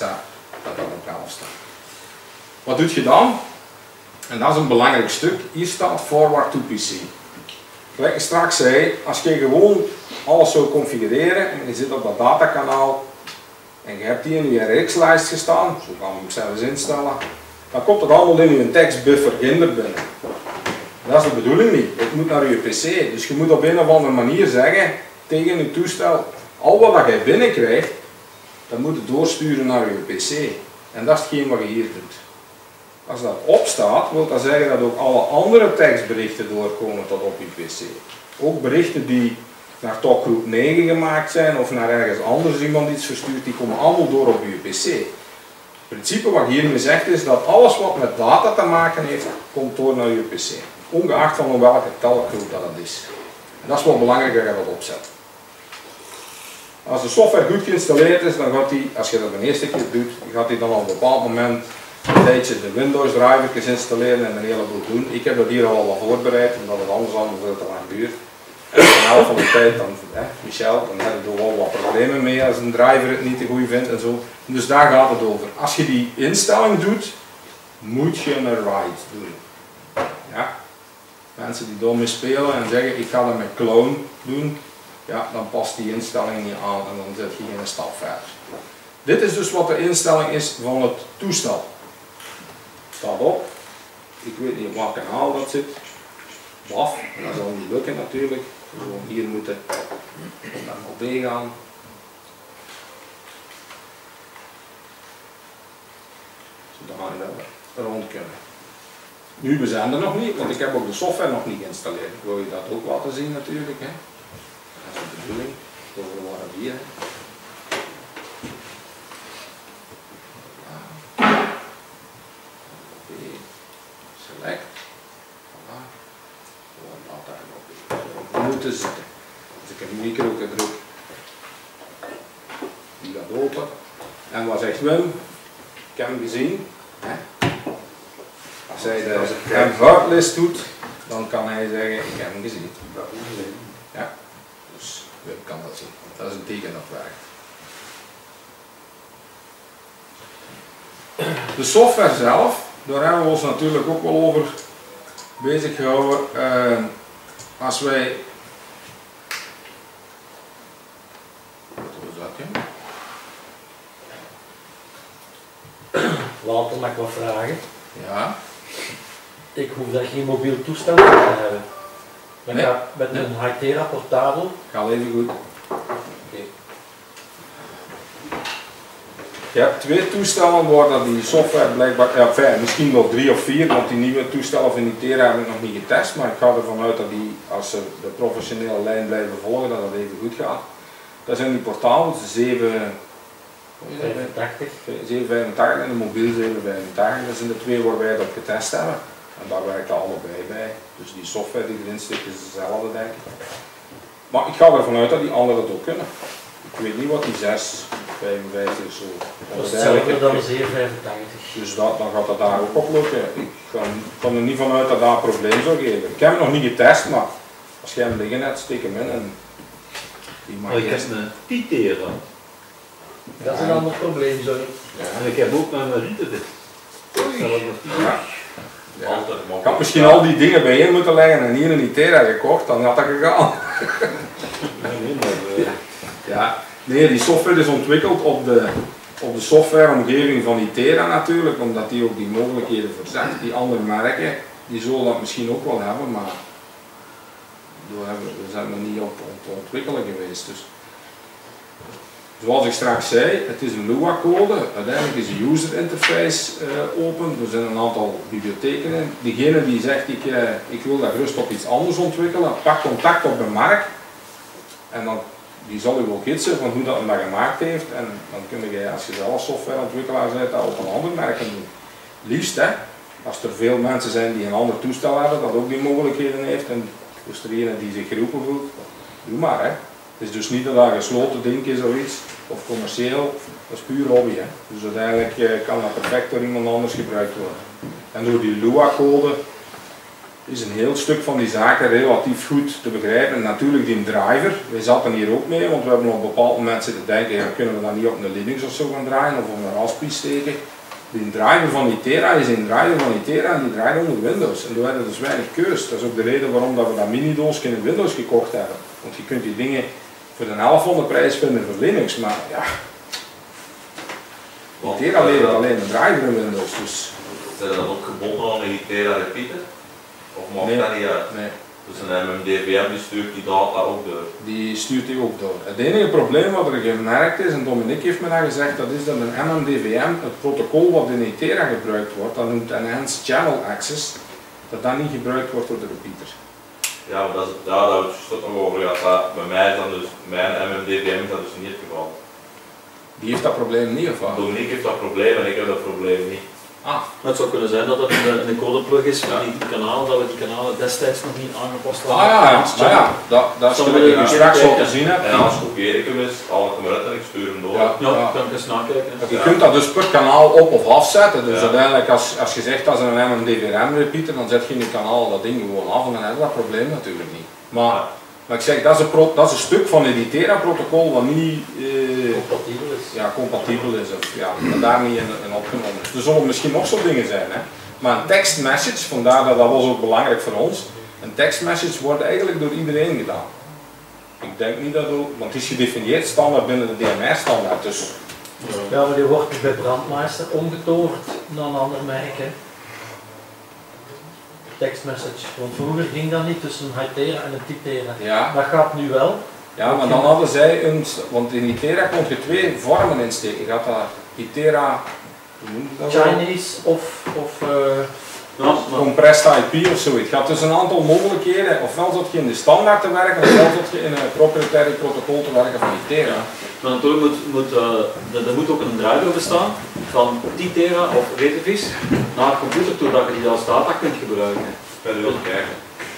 dat dat op 11 staat. Wat doe je dan? En dat is een belangrijk stuk. Hier staat forward to PC. Gelijk ik straks zei, als je gewoon alles zou configureren en je zit op dat datakanaal en je hebt die in je RX-lijst gestaan, zo kan je hem zelfs instellen, dan komt het allemaal in je tekstbuffer ginder binnen. Dat is de bedoeling niet. Het moet naar je PC. Dus je moet op een of andere manier zeggen tegen je toestel, al wat je binnenkrijgt, dat moet je doorsturen naar je PC. En dat is hetgeen wat je hier doet. Als dat opstaat, wil dat zeggen dat ook alle andere tekstberichten doorkomen tot op je PC. Ook berichten die naar talkgroep 9 gemaakt zijn of naar ergens anders iemand iets verstuurt, die komen allemaal door op je PC. Het principe wat hiermee zegt is dat alles wat met data te maken heeft, komt door naar je PC. Ongeacht van welke talkgroep dat het is. En dat is wel belangrijk dat je dat opzet. Als de software goed geïnstalleerd is, dan gaat die, als je dat de eerste keer doet, gaat die dan op een bepaald moment een tijdje de Windows driver's installeren en een heleboel doen. Ik heb dat hier al wat voorbereid, omdat het anders veel te lang duurt. En de helft van de tijd, dan, Michel, dan heb je er wel wat problemen mee als een driver het niet te goed vindt en zo. Dus daar gaat het over. Als je die instelling doet, moet je een write doen. Ja? Mensen die daarmee spelen en zeggen ik ga dat met clone doen, ja, dan past die instelling niet aan en dan zet je geen stap verder. Dit is dus wat de instelling is van het toestel. Staat op. Ik weet niet op welk kanaal dat zit. BAF, dat zal niet lukken natuurlijk. Gewoon hier moeten naar OB gaan. Zodat we rond kunnen. Nu, we zijn er nog niet, want ik heb ook de software nog niet geïnstalleerd. Ik wil je dat ook laten zien natuurlijk. Hè. Dat is de bedoeling. Over waren we hier. Select. Voilà. Gewoon dat daar op. We moeten zitten. Als ik een micro druk, die gaat open. En wat zegt Wim? Ik heb hem gezien. Hè? Als hij de M-Wordlist doet, dan kan hij zeggen, ik heb hem gezien. Ja, dus Wim kan dat zien. Dat is een teken dat werkt. De software zelf, daar hebben we ons natuurlijk ook wel over bezig gehouden. Als wij... Wat was dat, ja? Walter, mag ik wat vragen? Ja. Ik hoef daar geen mobiel toestel voor te hebben. Dan Nee. ga met een Hytera portabel. Gaat even goed. Okay. Je hebt 2 toestellen waar dat die software blijkbaar, ja, misschien wel 3 of 4, want die nieuwe toestellen van Hytera heb ik nog niet getest, maar ik ga ervan uit dat die, als ze de professionele lijn blijven volgen, dat dat even goed gaat. Dat zijn die portabels, de 785 en de mobiel 785, dat zijn de 2 waar wij het op getest hebben. En daar werken allebei bij. Dus die software die erin zit is dezelfde, denk ik. Maar ik ga ervan uit dat die anderen het ook kunnen. Ik weet niet wat die 655 of zo. Dat is hetzelfde dan de 785. Dus dan gaat dat daar ook op lukken. Ik kan er niet vanuit dat dat een probleem zou geven. Ik heb het nog niet getest, maar als jij hem liggen hebt, steek hem in. En die mag ik heb een Hytera. Dat is een ander probleem, sorry. Ja. En ik heb ook mijn Rieten. Ja. Ja. Ik had misschien al die dingen bijeen moeten leggen en hier een Hytera gekocht, dan had dat gegaan. Ja, nee, die software is ontwikkeld op de softwareomgeving van Hytera natuurlijk, omdat die ook die mogelijkheden voorzet. Die andere merken, die zullen dat misschien ook wel hebben, maar we zijn er niet op te ontwikkelen geweest. Dus. Zoals ik straks zei, het is een Lua-code, uiteindelijk is de user interface open, er zijn een aantal bibliotheken in. Diegene die zegt ik wil dat gerust op iets anders ontwikkelen, pak contact op de markt en dan, die zal u wel gidsen van hoe dat hem dat gemaakt heeft en dan kun je, als je zelf softwareontwikkelaar bent, dat op een ander merk doen. Liefst hè, als er veel mensen zijn die een ander toestel hebben, dat ook die mogelijkheden heeft en dus er een die zich geroepen voelt, doe maar hè. Het is dus niet dat dat een gesloten ding is of iets, of commercieel, dat is puur hobby. Hè. Dus uiteindelijk kan dat perfect door iemand anders gebruikt worden. En door die Lua-code, is een heel stuk van die zaken relatief goed te begrijpen. En natuurlijk die driver, wij zaten hier ook mee, want we hebben op een bepaald moment zitten denken, ja, kunnen we dat niet op een Linux of zo gaan draaien of op een Raspberry steken. Die driver van Itera is een driver van Itera en die draait onder Windows. En daar hadden dus weinig keus. Dat is ook de reden waarom dat we dat mini-doosje in Windows gekocht hebben. Want je kunt die dingen voor de helft van de prijs vinden voor Linux, maar ja. Itera levert alleen een driver in Windows. Dus. Zijn dat ook gebonden aan een Itera repeater? Of mag dat niet uit? Nee. Dus een MMDVM die stuurt die data ook door? Die stuurt die ook door. Het enige probleem wat er gemerkt is, en Dominique heeft me dat gezegd, dat is dat een MMDVM, het protocol wat in Itera gebruikt wordt, dat noemt Enhanced Channel Access, dat niet gebruikt wordt door de repeater. Ja, maar dat is, daar hebben we het nog over gehad. Bij mij is dan dus, mijn MMDVM is dat dus niet het geval. Die heeft dat probleem niet geval? Dominique heeft dat probleem en ik heb dat probleem niet. Ah. Het zou kunnen zijn dat het een codeplug is van die kanalen, dat we die kanalen destijds nog niet aangepast hadden. Dat is wat ik straks al te zien heb. En anders kopieer ik hem eens, haal ik hem eruit en ik stuur hem door. Ja, kan ik eens nakijken. Je kunt dat dus per kanaal op of afzetten. Dus uiteindelijk als je zegt dat is een MMDVM repeater, dan zet je in je kanaal dat ding gewoon af en dan heb je dat probleem natuurlijk niet. Maar ik zeg, dat is een stuk van het Itera protocol wat niet compatibel is. Of dat daar niet in opgenomen is. Er zullen misschien nog zo'n dingen zijn. Hè? Maar een tekstmessage, vandaar dat was ook belangrijk voor ons. Een tekstmessage wordt eigenlijk door iedereen gedaan. Ik denk niet dat ook, want het is gedefinieerd standaard binnen de DMR-standaard. Dus. Ja, maar die wordt bij Brandmeister omgetoverd naar een ander merk. Hè? Tekstmessage, want vroeger ging dat niet tussen een Itera en een Titera. Ja. Dat gaat nu wel. Ja, maar dan hadden zij want in Itera kon je twee vormen insteken. Je had dat Itera, hoe noem je dat? Chinese of compressed IP of zoiets. Je had dus een aantal mogelijkheden, ofwel zat je in de standaard te werken, ofwel zat je in een proprietaire protocol te werken van Itera. Maar natuurlijk er moet ook een driver bestaan van Titera of Retevis naar de computer toe dat je die als data kunt gebruiken. Bij de wilde kijken.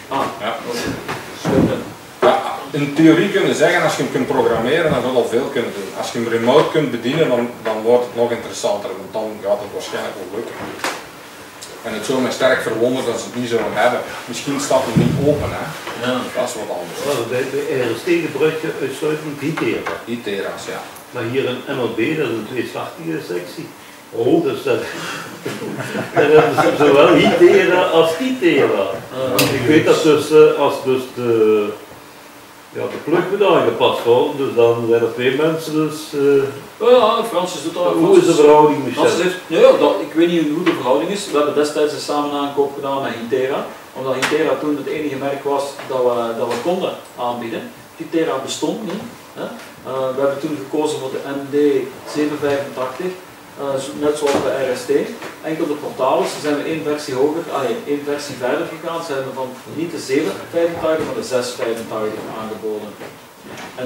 In theorie kunnen zeggen, als je hem kunt programmeren, dan zal je al veel kunnen doen. Als je hem remote kunt bedienen, dan wordt het nog interessanter, want dan gaat het waarschijnlijk wel lukken. En het zou mij sterk verwonderen dat ze het niet zouden hebben. Misschien staat het niet open, hè? Ja. Dat is wat anders. Bij RST gebruik je uitsluitend Itera. Itera's, ja. Maar hier in MLB, dat is een tweeslachtige sectie. Oh, dus dat hebben ze zowel Itera als Titera. Ik weet dat dus, als dus de plug moet aangepast worden, dus dan zijn er twee mensen dus... Francis doet dat. Hoe is de verhouding, Michel? Ik weet niet hoe de verhouding is. We hebben destijds een samenaankoop gedaan met Itera, omdat Itera toen het enige merk was dat we konden aanbieden. Itera bestond niet. Hè. We hebben toen gekozen voor de MD 785. Net zoals bij RST, enkel de portales zijn we één versie hoger, één versie verder gegaan, zijn we van niet de 785 maar de 685 aangeboden. En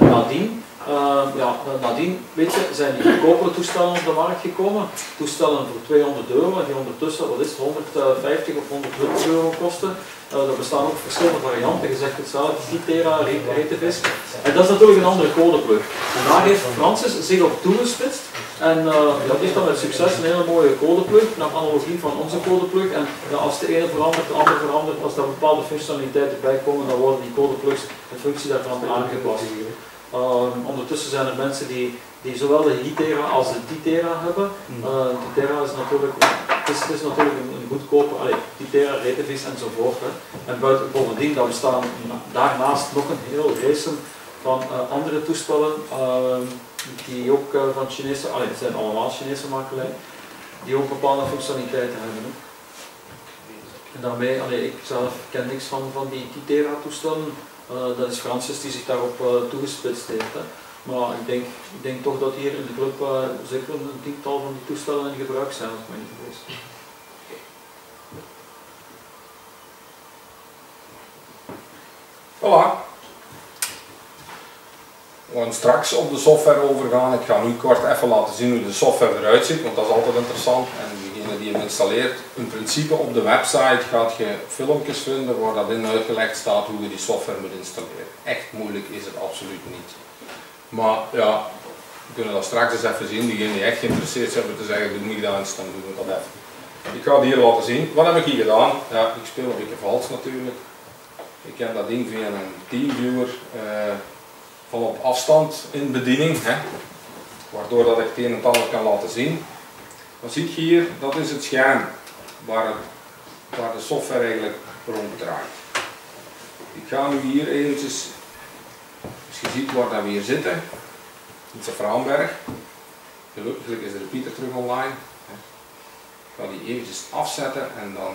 nadien weet je, zijn die goedkopere toestellen op de markt gekomen, toestellen voor €200 en die ondertussen, wat is het, 150 of 120 euro kosten. Er bestaan ook verschillende varianten, je zegt het zelf, Titera, Retevis. En dat is natuurlijk een andere codeplug. En daar heeft Francis zich op toegespitst. En dat heeft dan met succes een hele mooie codeplug, naar analogie van onze codeplug. En als de ene verandert, de andere verandert, als er bepaalde functionaliteiten bij komen, dan worden die codeplugs in functie daarvan aangepast. Ondertussen zijn er mensen die zowel de Itera als de Titera hebben. Titera is natuurlijk, het is natuurlijk een goedkope, Titera, Retevis enzovoort. Hè. En bovendien dan bestaan daarnaast nog een heel race van andere toestellen die ook van Chinese, het zijn allemaal Chinese makelij, die ook bepaalde functionaliteiten hebben. Hè. En daarmee, ik zelf ken niks van die Titera toestellen. Dat is Francis die zich daarop toegespitst heeft. Hè. Maar ik denk toch dat hier in de club zeker een tiental van die toestellen in gebruik zijn, als ik me niet vergis. Voilà. We gaan straks op de software overgaan. Ik ga nu kort even laten zien hoe de software eruit ziet, want dat is altijd interessant. En degene die hem installeert, in principe op de website gaat je filmpjes vinden waar dat in uitgelegd staat hoe je die software moet installeren. Echt moeilijk is het absoluut niet. Maar ja, we kunnen dat straks eens even zien. Diegenen die echt geïnteresseerd zijn om te zeggen, doe niet dat eens, dan doen we dat even. Ik ga het hier laten zien. Wat heb ik hier gedaan? Ja, ik speel een beetje vals natuurlijk. Ik heb dat ding via een TeamViewer van op afstand in bediening, hè, waardoor dat ik het een en ander kan laten zien. Wat zie je hier? Dat is het scherm waar de software eigenlijk rond draait. Ik ga nu hier eventjes, als je ziet waar dat we hier zitten, in Fraamberg. Gelukkig is de repeater terug online. Ik ga die eventjes afzetten en dan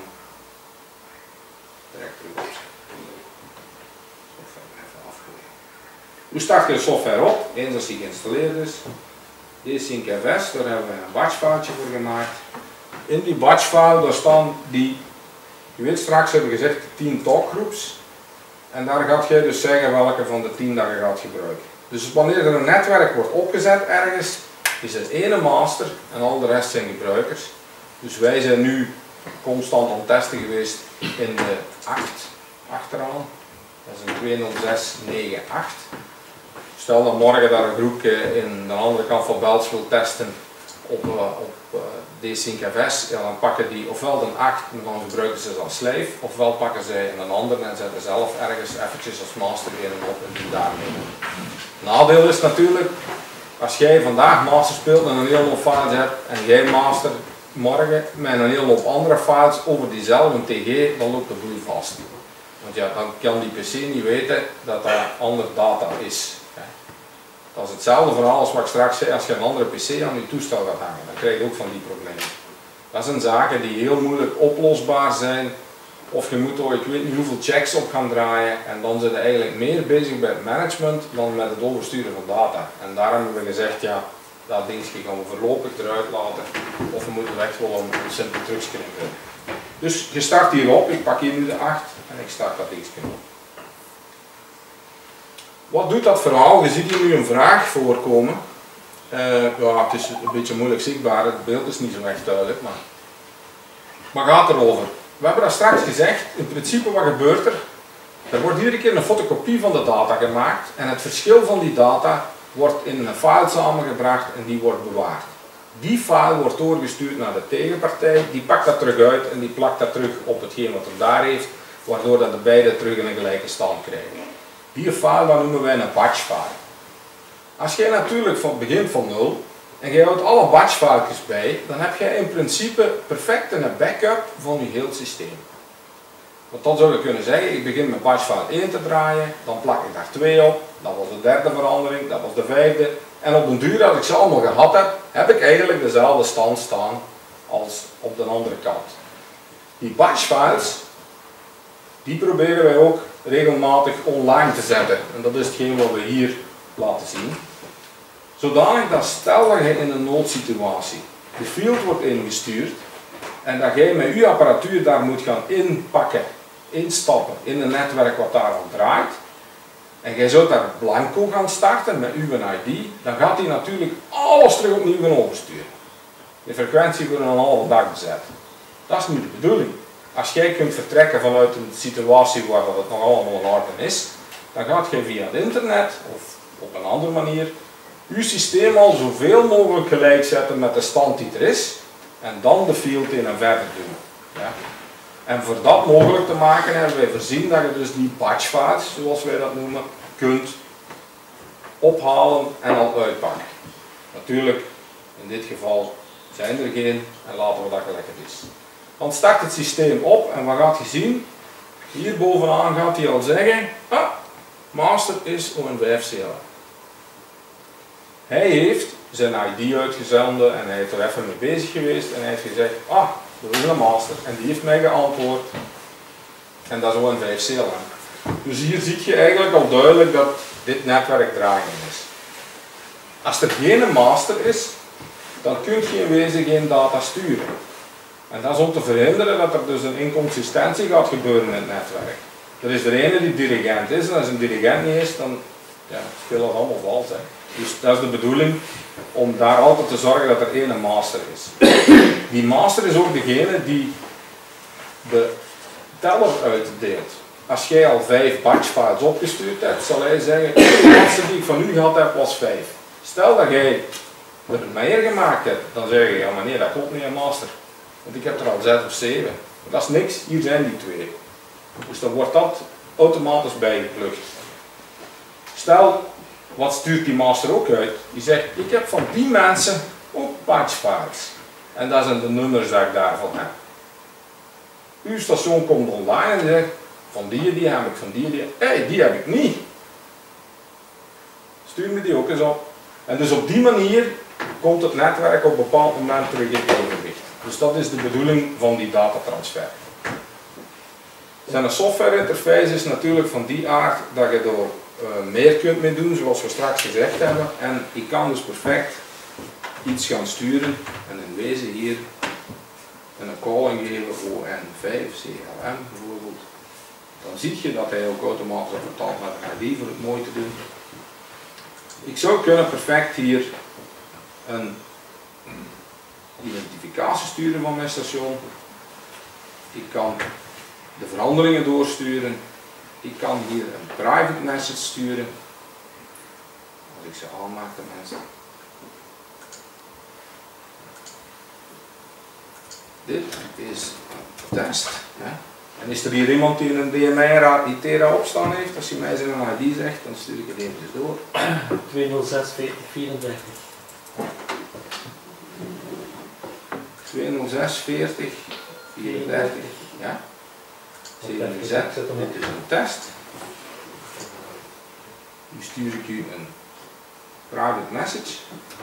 direct terug opzetten. Software even afgeleid. Hoe start je de software op? Eens als die geïnstalleerd is. Desync FS, daar hebben we een batchfiletje voor gemaakt. In die batchfile daar staan die, je weet straks hebben we gezegd 10 talkgroups. En daar gaat je dus zeggen welke van de 10 dat je gaat gebruiken. Dus wanneer er een netwerk wordt opgezet ergens, is het ene master en al de rest zijn gebruikers. Dus wij zijn nu constant aan het testen geweest in de 8 achteraan. Dat is een 20698. Stel dat morgen daar een groepje in de andere kant van België wil testen op Desync FS, ja, dan pakken die ofwel de 8 en dan gebruiken ze als slave, ofwel pakken ze een andere en zetten zelf ergens eventjes als master een op en doen daarmee. Nadeel is natuurlijk, als jij vandaag master speelt en een hele hoop files hebt en jij master morgen met een hele hoop andere files over diezelfde TG, dan loopt de boel vast. Want ja, dan kan die PC niet weten dat dat andere data is. Dat is hetzelfde verhaal als wat ik straks zei, als je een andere PC aan je toestel gaat hangen, dan krijg je ook van die problemen. Dat zijn zaken die heel moeilijk oplosbaar zijn, of je moet er ik weet niet hoeveel checks op gaan draaien en dan zijn we eigenlijk meer bezig met het management dan met het oversturen van data. En daarom hebben we gezegd, ja, dat dingetje gaan we voorlopig eruit laten, of we moeten echt wel een simpel trucje in. Dus je start hierop, ik pak hier nu de 8 en ik start dat dingetje op. Wat doet dat verhaal? Je ziet hier nu een vraag voorkomen. Ja, het is een beetje moeilijk zichtbaar, het beeld is niet zo echt duidelijk, maar gaat erover. We hebben dat straks gezegd, in principe wat gebeurt er? Er wordt iedere keer een fotocopie van de data gemaakt en het verschil van die data wordt in een file samengebracht en die wordt bewaard. Die file wordt doorgestuurd naar de tegenpartij, die pakt dat terug uit en die plakt dat terug op hetgeen wat er daar heeft, waardoor dat de beide terug in een gelijke stand krijgen. Die file dat noemen wij een batchfile. Als jij natuurlijk begint van 0 en je houdt alle batchfiles bij, dan heb jij in principe perfect een backup van je heel systeem. Want dan zou je kunnen zeggen, ik begin met batchfile 1 te draaien, dan plak ik daar 2 op, dat was de derde verandering, dat was de vijfde. En op den duur, als ik ze allemaal gehad heb, heb ik eigenlijk dezelfde stand staan als op de andere kant. Die batchfiles, die proberen wij ook regelmatig online te zetten. En dat is hetgeen wat we hier laten zien. Zodanig dat stel dat je in een noodsituatie de field wordt ingestuurd en dat jij met je apparatuur daar moet gaan inpakken, instappen in een netwerk wat daar aan draait en jij zou daar blanco gaan starten met uw ID, dan gaat hij natuurlijk alles terug opnieuw gaan oversturen. De frequentie wordt een halve dag bezet. Dat is niet de bedoeling. Als jij kunt vertrekken vanuit een situatie waar het nog allemaal in orde is, dan gaat je via het internet of op een andere manier je systeem al zoveel mogelijk gelijk zetten met de stand die er is en dan de field in en verder doen. Ja. En voor dat mogelijk te maken hebben wij voorzien dat je dus die batchfiles, zoals wij dat noemen, kunt ophalen en al uitpakken. Natuurlijk, in dit geval zijn er geen en laten we dat gelijk het is. Dan start het systeem op en wat gaat je zien? Hier bovenaan gaat hij al zeggen, ah, master is ON5CLM. Hij heeft zijn ID uitgezonden en hij is er even mee bezig geweest en hij heeft gezegd, ah, dat is een master. En die heeft mij geantwoord en dat is ON5CLM. Dus hier zie je eigenlijk al duidelijk dat dit netwerk draaiende is. Als er geen master is, dan kun je in wezen geen data sturen. En dat is om te verhinderen dat er dus een inconsistentie gaat gebeuren in het netwerk. Er is de ene die dirigent is en als een dirigent niet is, dan ja, speelt dat allemaal vals. Hè. Dus dat is de bedoeling om daar altijd te zorgen dat er één master is. Die master is ook degene die de teller uitdeelt. Als jij al 5 batchfiles opgestuurd hebt, zal hij zeggen, de laatste die ik van u gehad heb was 5. Stel dat jij er meer gemaakt hebt, dan zeg je, ja maar nee, dat klopt niet een master. Want ik heb er al 6 of 7. Dat is niks, hier zijn die 2. Dus dan wordt dat automatisch bijgeplukt. Stel, wat stuurt die master ook uit? Die zegt, ik heb van die mensen ook patch files. En dat zijn de nummers die ik daarvan heb. Uw station komt online en zegt, van die heb ik, van die heb ik. Die heb ik niet. Stuur me die ook eens op. En dus op die manier komt het netwerk op een bepaald moment terug in evenwicht. Dus dat is de bedoeling van die datatransfer. Zijn een software interface is natuurlijk van die aard dat je er meer kunt mee doen, zoals we straks gezegd hebben. En ik kan dus perfect iets gaan sturen en in wezen hier een calling geven ON5 CLM bijvoorbeeld. Dan zie je dat hij ook automatisch vertaalt naar de ID voor het mooi te doen. Ik zou kunnen perfect hier een identificatie sturen van mijn station. Ik kan de veranderingen doorsturen. Ik kan hier een private message sturen. Als ik ze aanmaak, de mensen. Dit is een test. Hè? En is er hier iemand die een DMI-ITERA opstaan heeft? Als hij mij zijn ID zegt, dan stuur ik het eventjes door. 206 40 34. 206 40 34. Ja? CNZ, dit is een test. Nu stuur ik u een private message.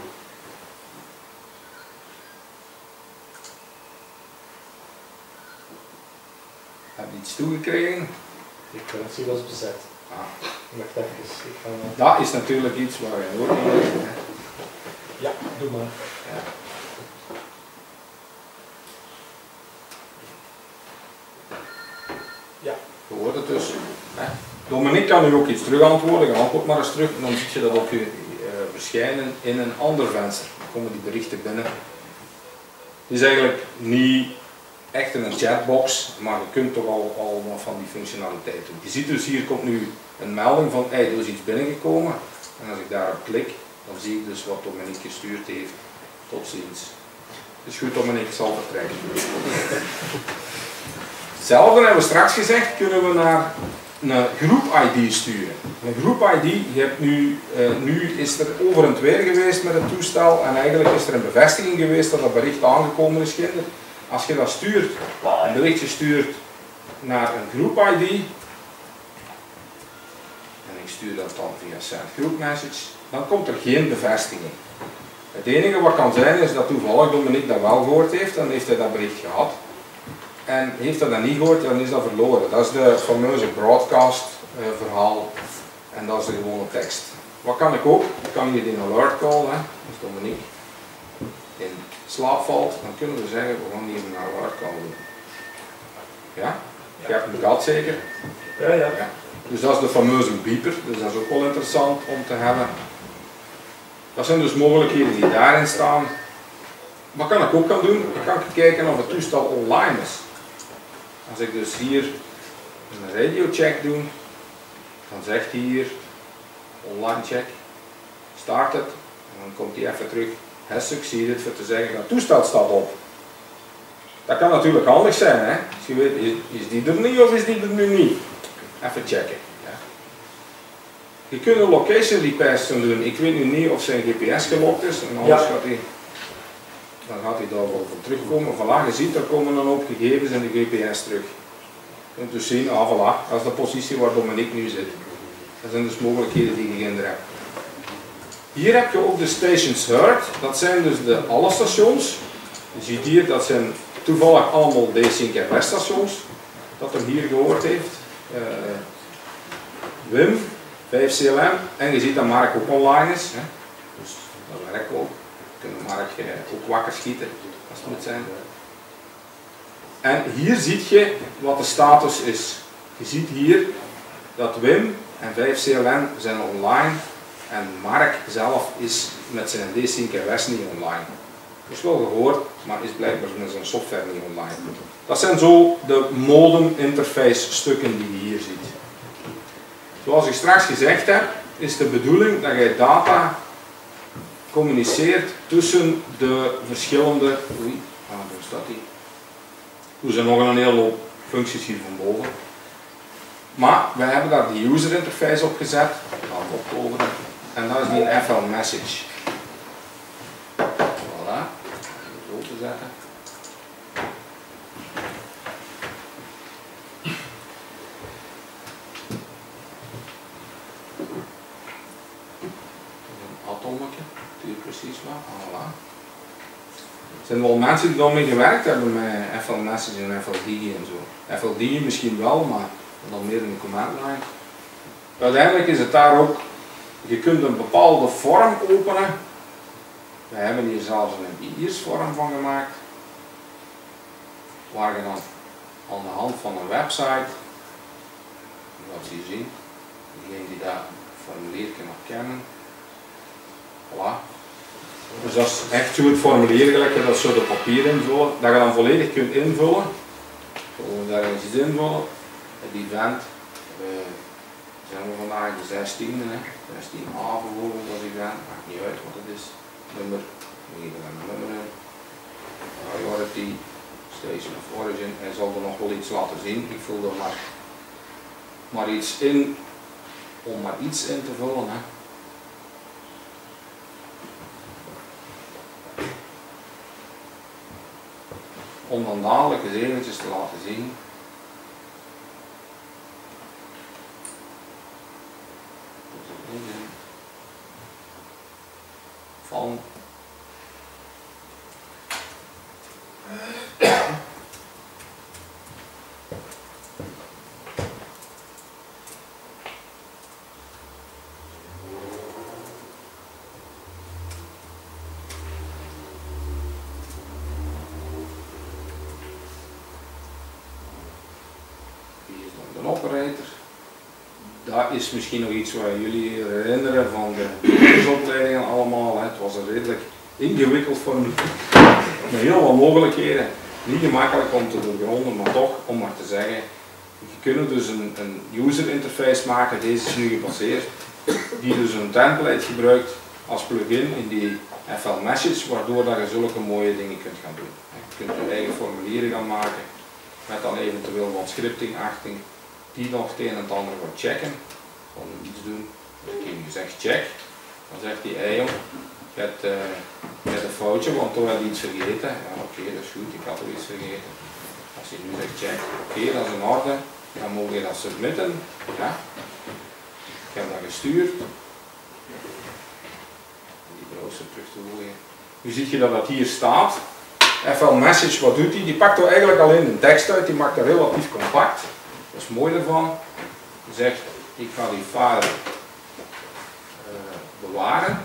Heb je iets toegekregen? De currency was bezet. Ah. Wacht even, ik ga... Dat is natuurlijk iets waar je nooit in weet. Ja, doe maar. Ja. Ja. Je hoort het dus. Hè. Dominique kan nu ook iets terug antwoorden. Je antwoordt maar eens terug en dan zie je dat ook verschijnen in een ander venster. Dan komen die berichten binnen. Het is eigenlijk niet echt een chatbox, maar je kunt toch al wat van die functionaliteit doen. Je ziet dus hier komt nu een melding van hey, er is iets binnengekomen. En als ik daarop klik, dan zie ik dus wat Dominique gestuurd heeft. Tot ziens. Dus goed, Dominique zal vertrekken. Hetzelfde hebben we straks gezegd, kunnen we naar een groep-ID sturen. Een groep-ID, je hebt nu is er over en weer geweest met het toestel en eigenlijk is er een bevestiging geweest dat dat bericht aangekomen is. Als je dat stuurt, een berichtje stuurt naar een groep-ID en ik stuur dat dan via send group message, dan komt er geen bevestiging. Het enige wat kan zijn is dat toevallig Dominique dat wel gehoord heeft, dan heeft hij dat bericht gehad. En heeft hij dat niet gehoord, dan is dat verloren. Dat is de fameuze broadcast verhaal en dat is de gewone tekst. Wat kan ik ook? Ik kan hier in alert call, hè, als Dominique in slaap valt, dan kunnen we zeggen, we gaan hier een alert call doen. Ja? Je hebt hem gehad zeker? Ja. Ja. Dus dat is de fameuze beeper, dus dat is ook wel interessant om te hebben. Dat zijn dus mogelijkheden die daarin staan. Wat kan ik ook gaan doen? Ik kan kijken of het toestel online is. Als ik dus hier een radio check doe, dan zegt hij hier online check, start het en dan komt hij even terug, has succeeded, voor te zeggen dat het toestel staat op. Dat kan natuurlijk handig zijn, hè? Als je weet, is die er niet of is die er nu niet? Even checken. Ja. Je kunt een location request doen. Ik weet nu niet of zijn GPS gelokt is, en anders gaat hij. Dan gaat hij daar wel voor terugkomen. Voilà, je ziet, er komen een hoop gegevens in de GPS terug. Je kunt dus zien, voilà, dat is de positie waar Dominique nu zit. Dat zijn dus mogelijkheden die je in hebt. Hier heb je ook de stations heard. Dat zijn dus alle stations. Je ziet hier, dat zijn toevallig allemaal D-Sync en West stations. Dat hem hier gehoord heeft. Wim, 5 CLM. En je ziet dat Mark ook online is. Hè. Dus dat werkt ook. We kunnen Mark ook wakker schieten, als het moet zijn. En hier zie je wat de status is. Je ziet hier dat Wim en 5 CLM zijn online en Mark zelf is met zijn D-Sync en West niet online. Dat is wel gehoord, maar is blijkbaar met zijn software niet online. Dat zijn zo de modem interface stukken die je hier ziet. Zoals ik straks gezegd heb, is de bedoeling dat je data communiceert tussen de verschillende, daar staat die, Er zijn nog een hele hoop functies hier van boven. Maar we hebben daar die user interface op gezet, gaan we optoveren. En dat is die FL message. Voilà, even zo te zetten. Een atommetje, duur precies wat, voilà. Er zijn wel mensen die daarmee gewerkt hebben met FL message en FLD en zo. FLD misschien wel, maar dan meer in de command line. Uiteindelijk is het daar ook, je kunt een bepaalde vorm openen. We hebben hier zelfs een IIS-vorm van gemaakt. Waar je dan aan de hand van een website, wat zie je zien, degene die dat formulier kan herkennen. Voilà. Dus dat is echt zo het formulier, gelijk dat zo de papier invullen, dat je dan volledig kunt invullen. Gewoon daar eens iets invullen. Het event, zijn we vandaag de 16e, 16a bijvoorbeeld als event, maakt niet uit wat het is. Nummer, moet je er een nummer in. Priority, station of origin, hij zal er nog wel iets laten zien. Ik vul er maar iets in, om maar iets in te vullen. Hè. Om dan dadelijk eens eventjes te laten zien. Van de operator. Dat is misschien nog iets waar jullie herinneren van de cursusopleidingen allemaal. Het was een redelijk ingewikkeld formulier met heel wat mogelijkheden. Niet gemakkelijk om te doorgronden, maar toch om maar te zeggen. Je kunt dus een user interface maken, deze is nu gebaseerd, die dus een template gebruikt als plugin in die FL message, waardoor dat je zulke mooie dingen kunt gaan doen. Je kunt je eigen formulieren gaan maken, met dan eventueel wat scripting-achting, die nog het een en het ander gaat checken. Gewoon iets doen. Dus je zegt check, dan zegt hij, hey joh, je hebt een foutje, want toen had je iets vergeten. Ja, oké, dat is goed, ik had er iets vergeten. Als je nu zegt check, oké, dat is in orde, dan mogen je dat submitten. Ja. Ik heb dat gestuurd. Die browser terug te gooien. Nu zie je dat dat hier staat. FL message, wat doet hij? Die pakt er eigenlijk alleen de tekst uit, die maakt dat relatief compact. Dat is mooi ervan. Je zegt, ik ga die file bewaren.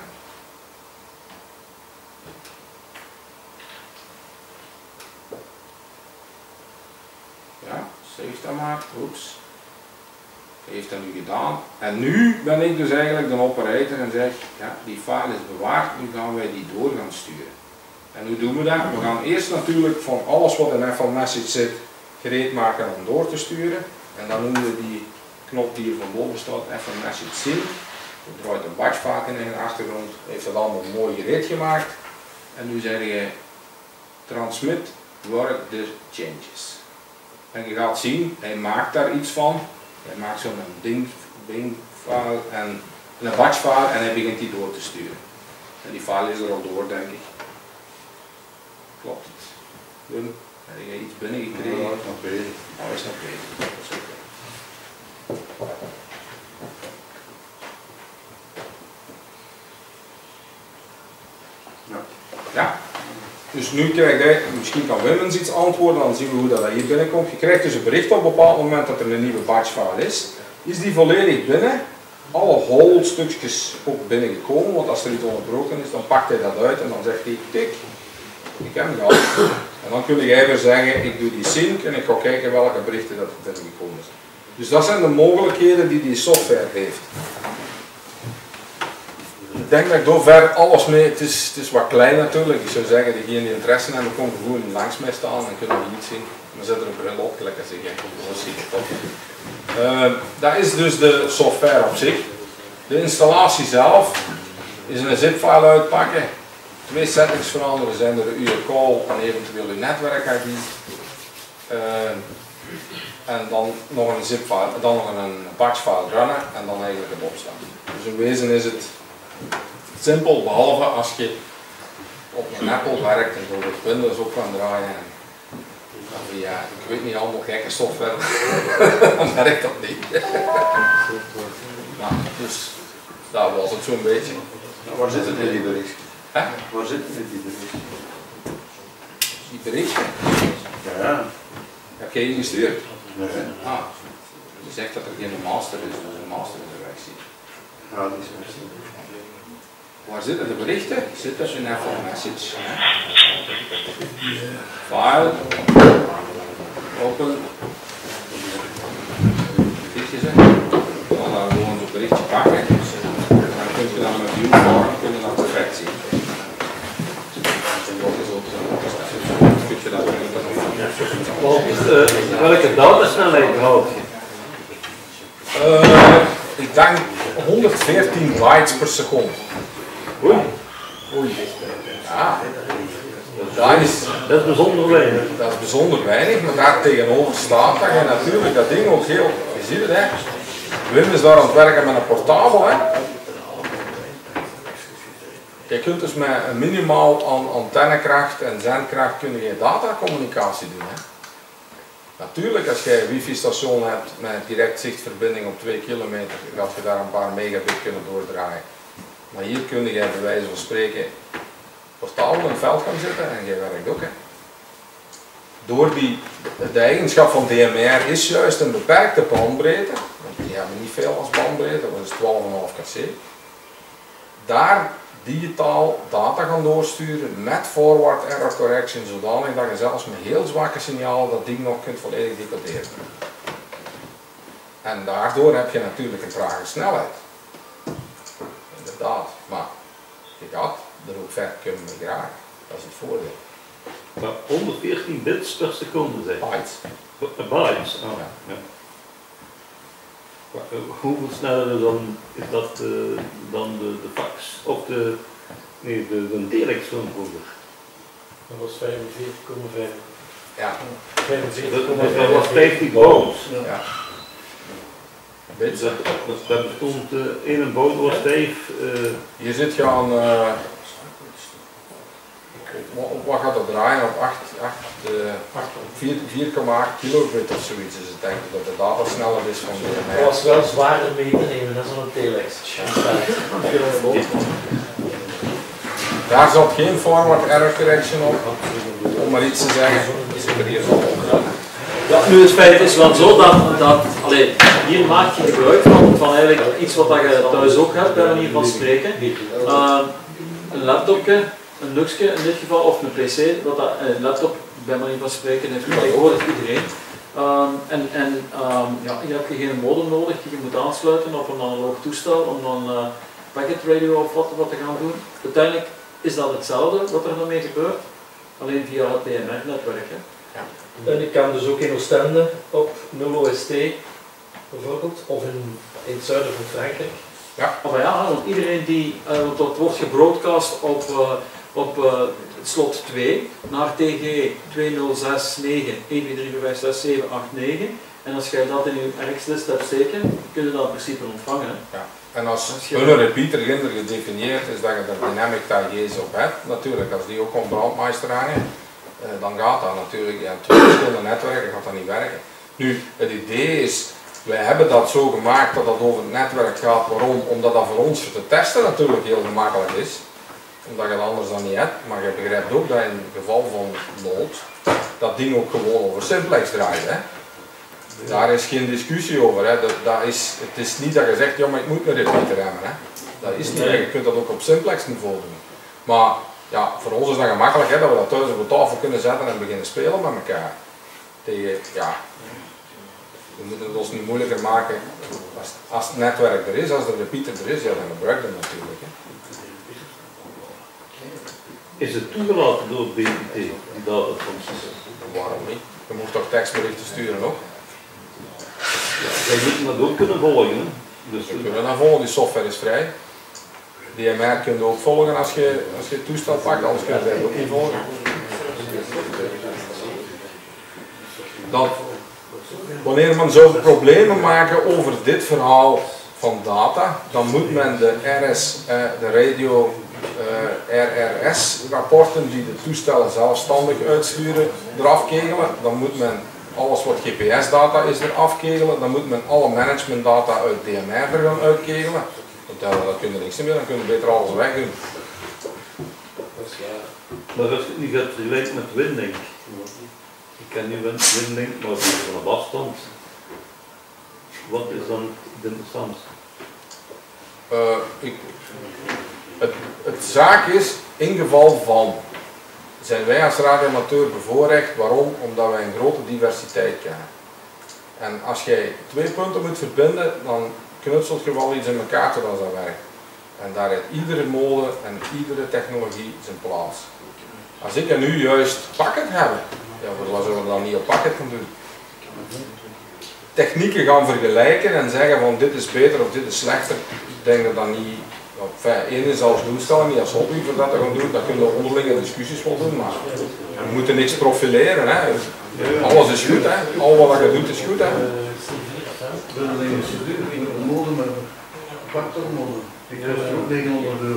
Ja, save dat maar. Oeps. Heeft dat nu gedaan. En nu ben ik dus eigenlijk de operator en zeg, ja, die file is bewaard, nu gaan wij die door gaan sturen. En hoe doen we dat? We gaan eerst natuurlijk van alles wat in FL message zit, gereed maken om door te sturen. En dan noemen we die knop die hier van boven staat, FL message sync. Er draait een batch vaak in de achtergrond, heeft dat allemaal mooi gereed gemaakt. En nu zeg je transmit work the changes. En je gaat zien, hij maakt daar iets van. Hij maakt zo'n ding file en een batch file en hij begint die door te sturen. En die file is er al door, denk ik. Klopt het? Doen. Heb je iets binnengekregen? Ja, dat is nog bezig. Oh, is nog bezig. Dat is oké. Ja. Dus nu krijg je, misschien kan Wim eens iets antwoorden, dan zien we hoe dat hier binnenkomt. Je krijgt dus een bericht op een bepaald moment dat er een nieuwe batch file is. Is die volledig binnen? Alle whole stukjes ook binnengekomen, want als er iets onderbroken is, dan pakt hij dat uit en dan zegt hij, tik, ik heb hem gehad. En dan kun jij weer zeggen, ik doe die sync en ik ga kijken welke berichten dat er binnengekomen zijn. Dus dat zijn de mogelijkheden die software heeft. Ik denk dat ik doorver alles mee, het is wat klein natuurlijk, ik zou zeggen, diegenen die interesse hebben, komen gewoon langs mij staan en kunnen niet zien. Dan zit er een bril op, gelijk als ik dat is dus de software op zich. De installatie zelf is een zip-file uitpakken, 2 settings veranderen zijn er uw call en eventueel uw netwerk-ID. En dan nog een zipfile, dan nog een batchfile runnen en dan eigenlijk het opslaan. Dus in wezen is het simpel, behalve als je op een Apple werkt en bijvoorbeeld Windows op kan draaien. En via, ik weet niet, allemaal gekke software, dan werkt dat niet. Nou, dus dat was het zo'n beetje. Waar zitten die berichten? Hè? Waar zitten die berichten? Die berichten, Ja. heb jij ingestuurd? Nee. Ah, je zegt dat er geen master is, dus een master in de weg ziet. Ja, die is echt. Waar zitten de berichten? Zit dus in Apple Message. File. Open. Berichtje zijn. Dan gaan we gewoon zo'n berichtje pakken. En dan kun je dan met view form kun je dat perfect zien. Kun je dat Welke datasnelheid houd je? ik denk 114 bytes per seconde. Oei, Oei. Ja. Dat is bijzonder weinig. Dat is bijzonder weinig, maar daar tegenover staat dat je natuurlijk dat ding ook heel, je ziet het hè, Wim is daar aan het werken met een portabel hè. Je kunt dus met een minimaal aan antennekracht en zendkracht kun je datacommunicatie doen hè. Natuurlijk als je een wifi-station hebt met direct zichtverbinding op 2 kilometer, dat je daar een paar megabit kunnen doordraaien. Maar hier kun je bij wijze van spreken portabel in het veld gaan zitten en je werkt ook. Hè. Door de eigenschap van DMR is juist een beperkte bandbreedte, want die hebben niet veel als bandbreedte, dat is 12,5 kc. Daar digitaal data gaan doorsturen met forward error correction, zodanig dat je zelfs met heel zwakke signalen dat ding nog kunt volledig decoderen. En daardoor heb je natuurlijk een trage snelheid. Inderdaad, maar je gaat er ook ver kunnen mee geraken. Dat is het voordeel. Maar 114 bits per seconde zijn. Bytes. Bytes, oh. Ja. Hoeveel sneller dan is dat dan de fax of de telex van vroeger? Dat was 45,5. Ja. 45,5. Dat was 50 bones. Ja. Bits. Dat bestond in een boot was 5. Hier zit je aan, wat gaat dat draaien? Op 4,8 kilobit of zoiets is het denk ik dat de data sneller is van de Dat was wel zwaarder mee te nemen dan zo'n telex. Daar zat geen forward error correction op, om maar iets te zeggen. Is er hier zo. Ja, nu het feit is wel zo dat hier maak je gebruik van eigenlijk iets wat je thuis ook hebt, bij manier van spreken. Een laptopje, een luxje in dit geval, of een pc, een laptop bij manier van spreken heeft tegenwoordig iedereen. Ja, je hebt geen modem nodig, je moet aansluiten op een analoog toestel om dan packet radio of wat te gaan doen. Uiteindelijk is dat hetzelfde wat er dan mee gebeurt, alleen via het DMR-netwerk. En ik kan dus ook in Oostende op 0 OST bijvoorbeeld, of in het zuiden van Frankrijk. Ja. Maar ja, want iedereen die, want dat wordt gebroadcast op slot 2 naar TG 2069 123556789 en als jij dat in je RX-list hebt steken, kun je dat in principe ontvangen. Ja. En als hun repeater ginder gedefinieerd is dat je er dynamic TG's op hebt, natuurlijk als die ook om brandmeister hangen, dan gaat dat natuurlijk, ja, 2 verschillende netwerken gaat dat niet werken. Nu, het idee is, wij hebben dat zo gemaakt dat dat over het netwerk gaat. Waarom? Omdat dat voor ons te testen natuurlijk heel gemakkelijk is. Omdat je het anders dan niet hebt. Maar je begrijpt ook dat in het geval van nood, dat ding ook gewoon over simplex draait. Hè. Daar is geen discussie over. Hè. Het is niet dat je zegt, ja maar ik moet een repeater hebben. Hè. Dat is niet, je kunt dat ook op simplex niveau doen. Maar ja, voor ons is dat gemakkelijk hè, dat we dat thuis op de tafel kunnen zetten en beginnen spelen met elkaar. Tegen, ja, we moeten het ons niet moeilijker maken. Als het netwerk er is, als de repeater er is, ja, dan gebruik je het natuurlijk. Hè. Is het toegelaten door het BTT, die datafuncties? Waarom niet? Je moet toch tekstberichten sturen ook? Wij moeten dat ook kunnen volgen. Hè? Dus We kunnen dat volgen, die software is vrij. DMR kun je ook volgen als je het toestel pakt, anders kun je het ook niet volgen. dat wanneer men zou problemen maken over dit verhaal van data, dan moet men de radio RRS-rapporten die de toestellen zelfstandig uitsturen eraf kegelen. Dan moet men alles wat GPS-data is eraf kegelen. Dan moet men alle managementdata uit DMR er gaan uitkegelen. Dat kun je niks meer, dan kun je beter alles wegdoen. Maar als je het niet gaat vergelijken met Winlink. Ik ken nu Winlink, maar van een afstand. Wat is dan het interessantste? Het zaak is, in geval van, zijn wij als radioamateur bevoorrecht. Waarom? Omdat wij een grote diversiteit kennen. En als jij 2 punten moet verbinden, dan knutselt je wel iets in elkaar zodat dat werkt. En daar heeft iedere mode en iedere technologie zijn plaats. Als ik en u juist packet hebben, ja, wat zullen we dan niet op packet gaan doen? Technieken gaan vergelijken en zeggen van dit is beter of dit is slechter, ik denk dat dat niet. Eén is als doelstelling, niet als hobby voor dat te gaan doen, dat kunnen we onderlinge discussies wel doen, maar we moeten niks profileren. Hè. Alles is goed, hè. Al wat je doet is goed. Hè. Een mode met een aparte mode. Ik kost ook €900.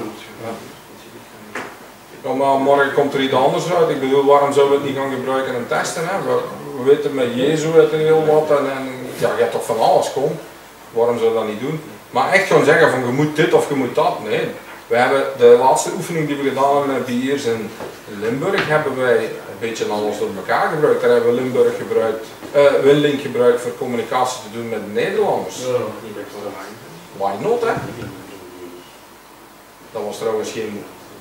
Ja, maar morgen komt er iets anders uit. Ik bedoel, waarom zouden we het niet gaan gebruiken en testen? Hè? We weten met Jezus heel wat en ja, je hebt toch van alles komen. Waarom zou je dat niet doen? Maar echt gewoon zeggen van je moet dit of je moet dat. Nee. We hebben de laatste oefening die we gedaan hebben met biers in Limburg, hebben wij een beetje alles door elkaar gebruikt. Daar hebben we Winlink gebruikt voor communicatie te doen met de Nederlanders. Why not, hè? Dat was trouwens geen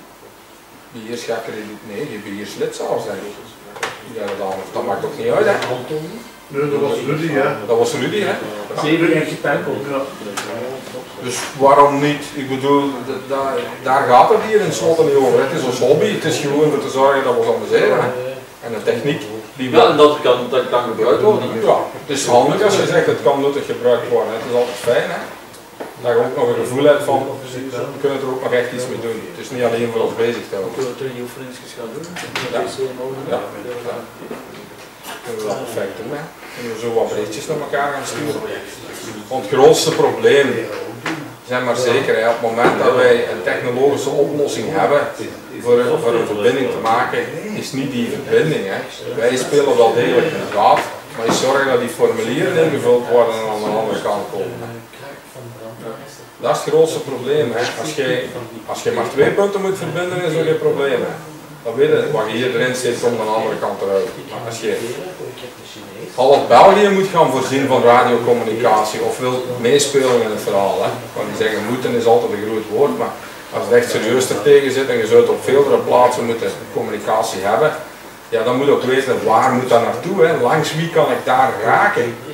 geen beheerslid zelfs, denk ik. Ja, dat maakt ook niet uit, hè? Nee, dat was Rudy, hè? Dat was Rudy, hè? Zeven en gepempeld. Dus waarom niet? Ik bedoel, daar gaat het hier in slotte niet over. Het is ons hobby, het is gewoon voor te zorgen dat we ons amuseren. Hè? En de techniek die we... Ja, en dat kan gebruikt worden. Ja, het is handig als je zegt het kan nuttig gebruikt worden. Het is altijd fijn, hè? Dat je ook nog een gevoel hebt van, we kunnen er ook nog echt iets mee doen. Het is niet alleen voor ons bezig te houden. Kunnen we 3 oefeningen gaan doen? Ja. Ja. Kunnen we dat perfect doen, hè? Kunnen we zo wat berichtjes naar elkaar gaan sturen. Want het grootste probleem, zijn maar zeker, hè, op het moment dat wij een technologische oplossing hebben voor een verbinding te maken, is niet die verbinding. Hè. Wij spelen wel degelijk een draad, maar je zorgt dat die formulieren ingevuld worden en aan de andere kant komen. Hè. Dat is het grootste probleem. Hè. Als je maar 2 punten moet verbinden, is er geen probleem. Hè. Dan weet je, wat je hier erin zit, komt aan de andere kant eruit. Maar als je half België moet gaan voorzien van radiocommunicatie of wil meespelen in het verhaal, hè. Want die zeggen moeten is altijd een groot woord, maar als het echt serieus er tegen zit en je zult op veelere plaatsen moeten communicatie hebben, ja, dan moet je ook weten waar moet dat naartoe, hè. Langs wie kan ik daar raken.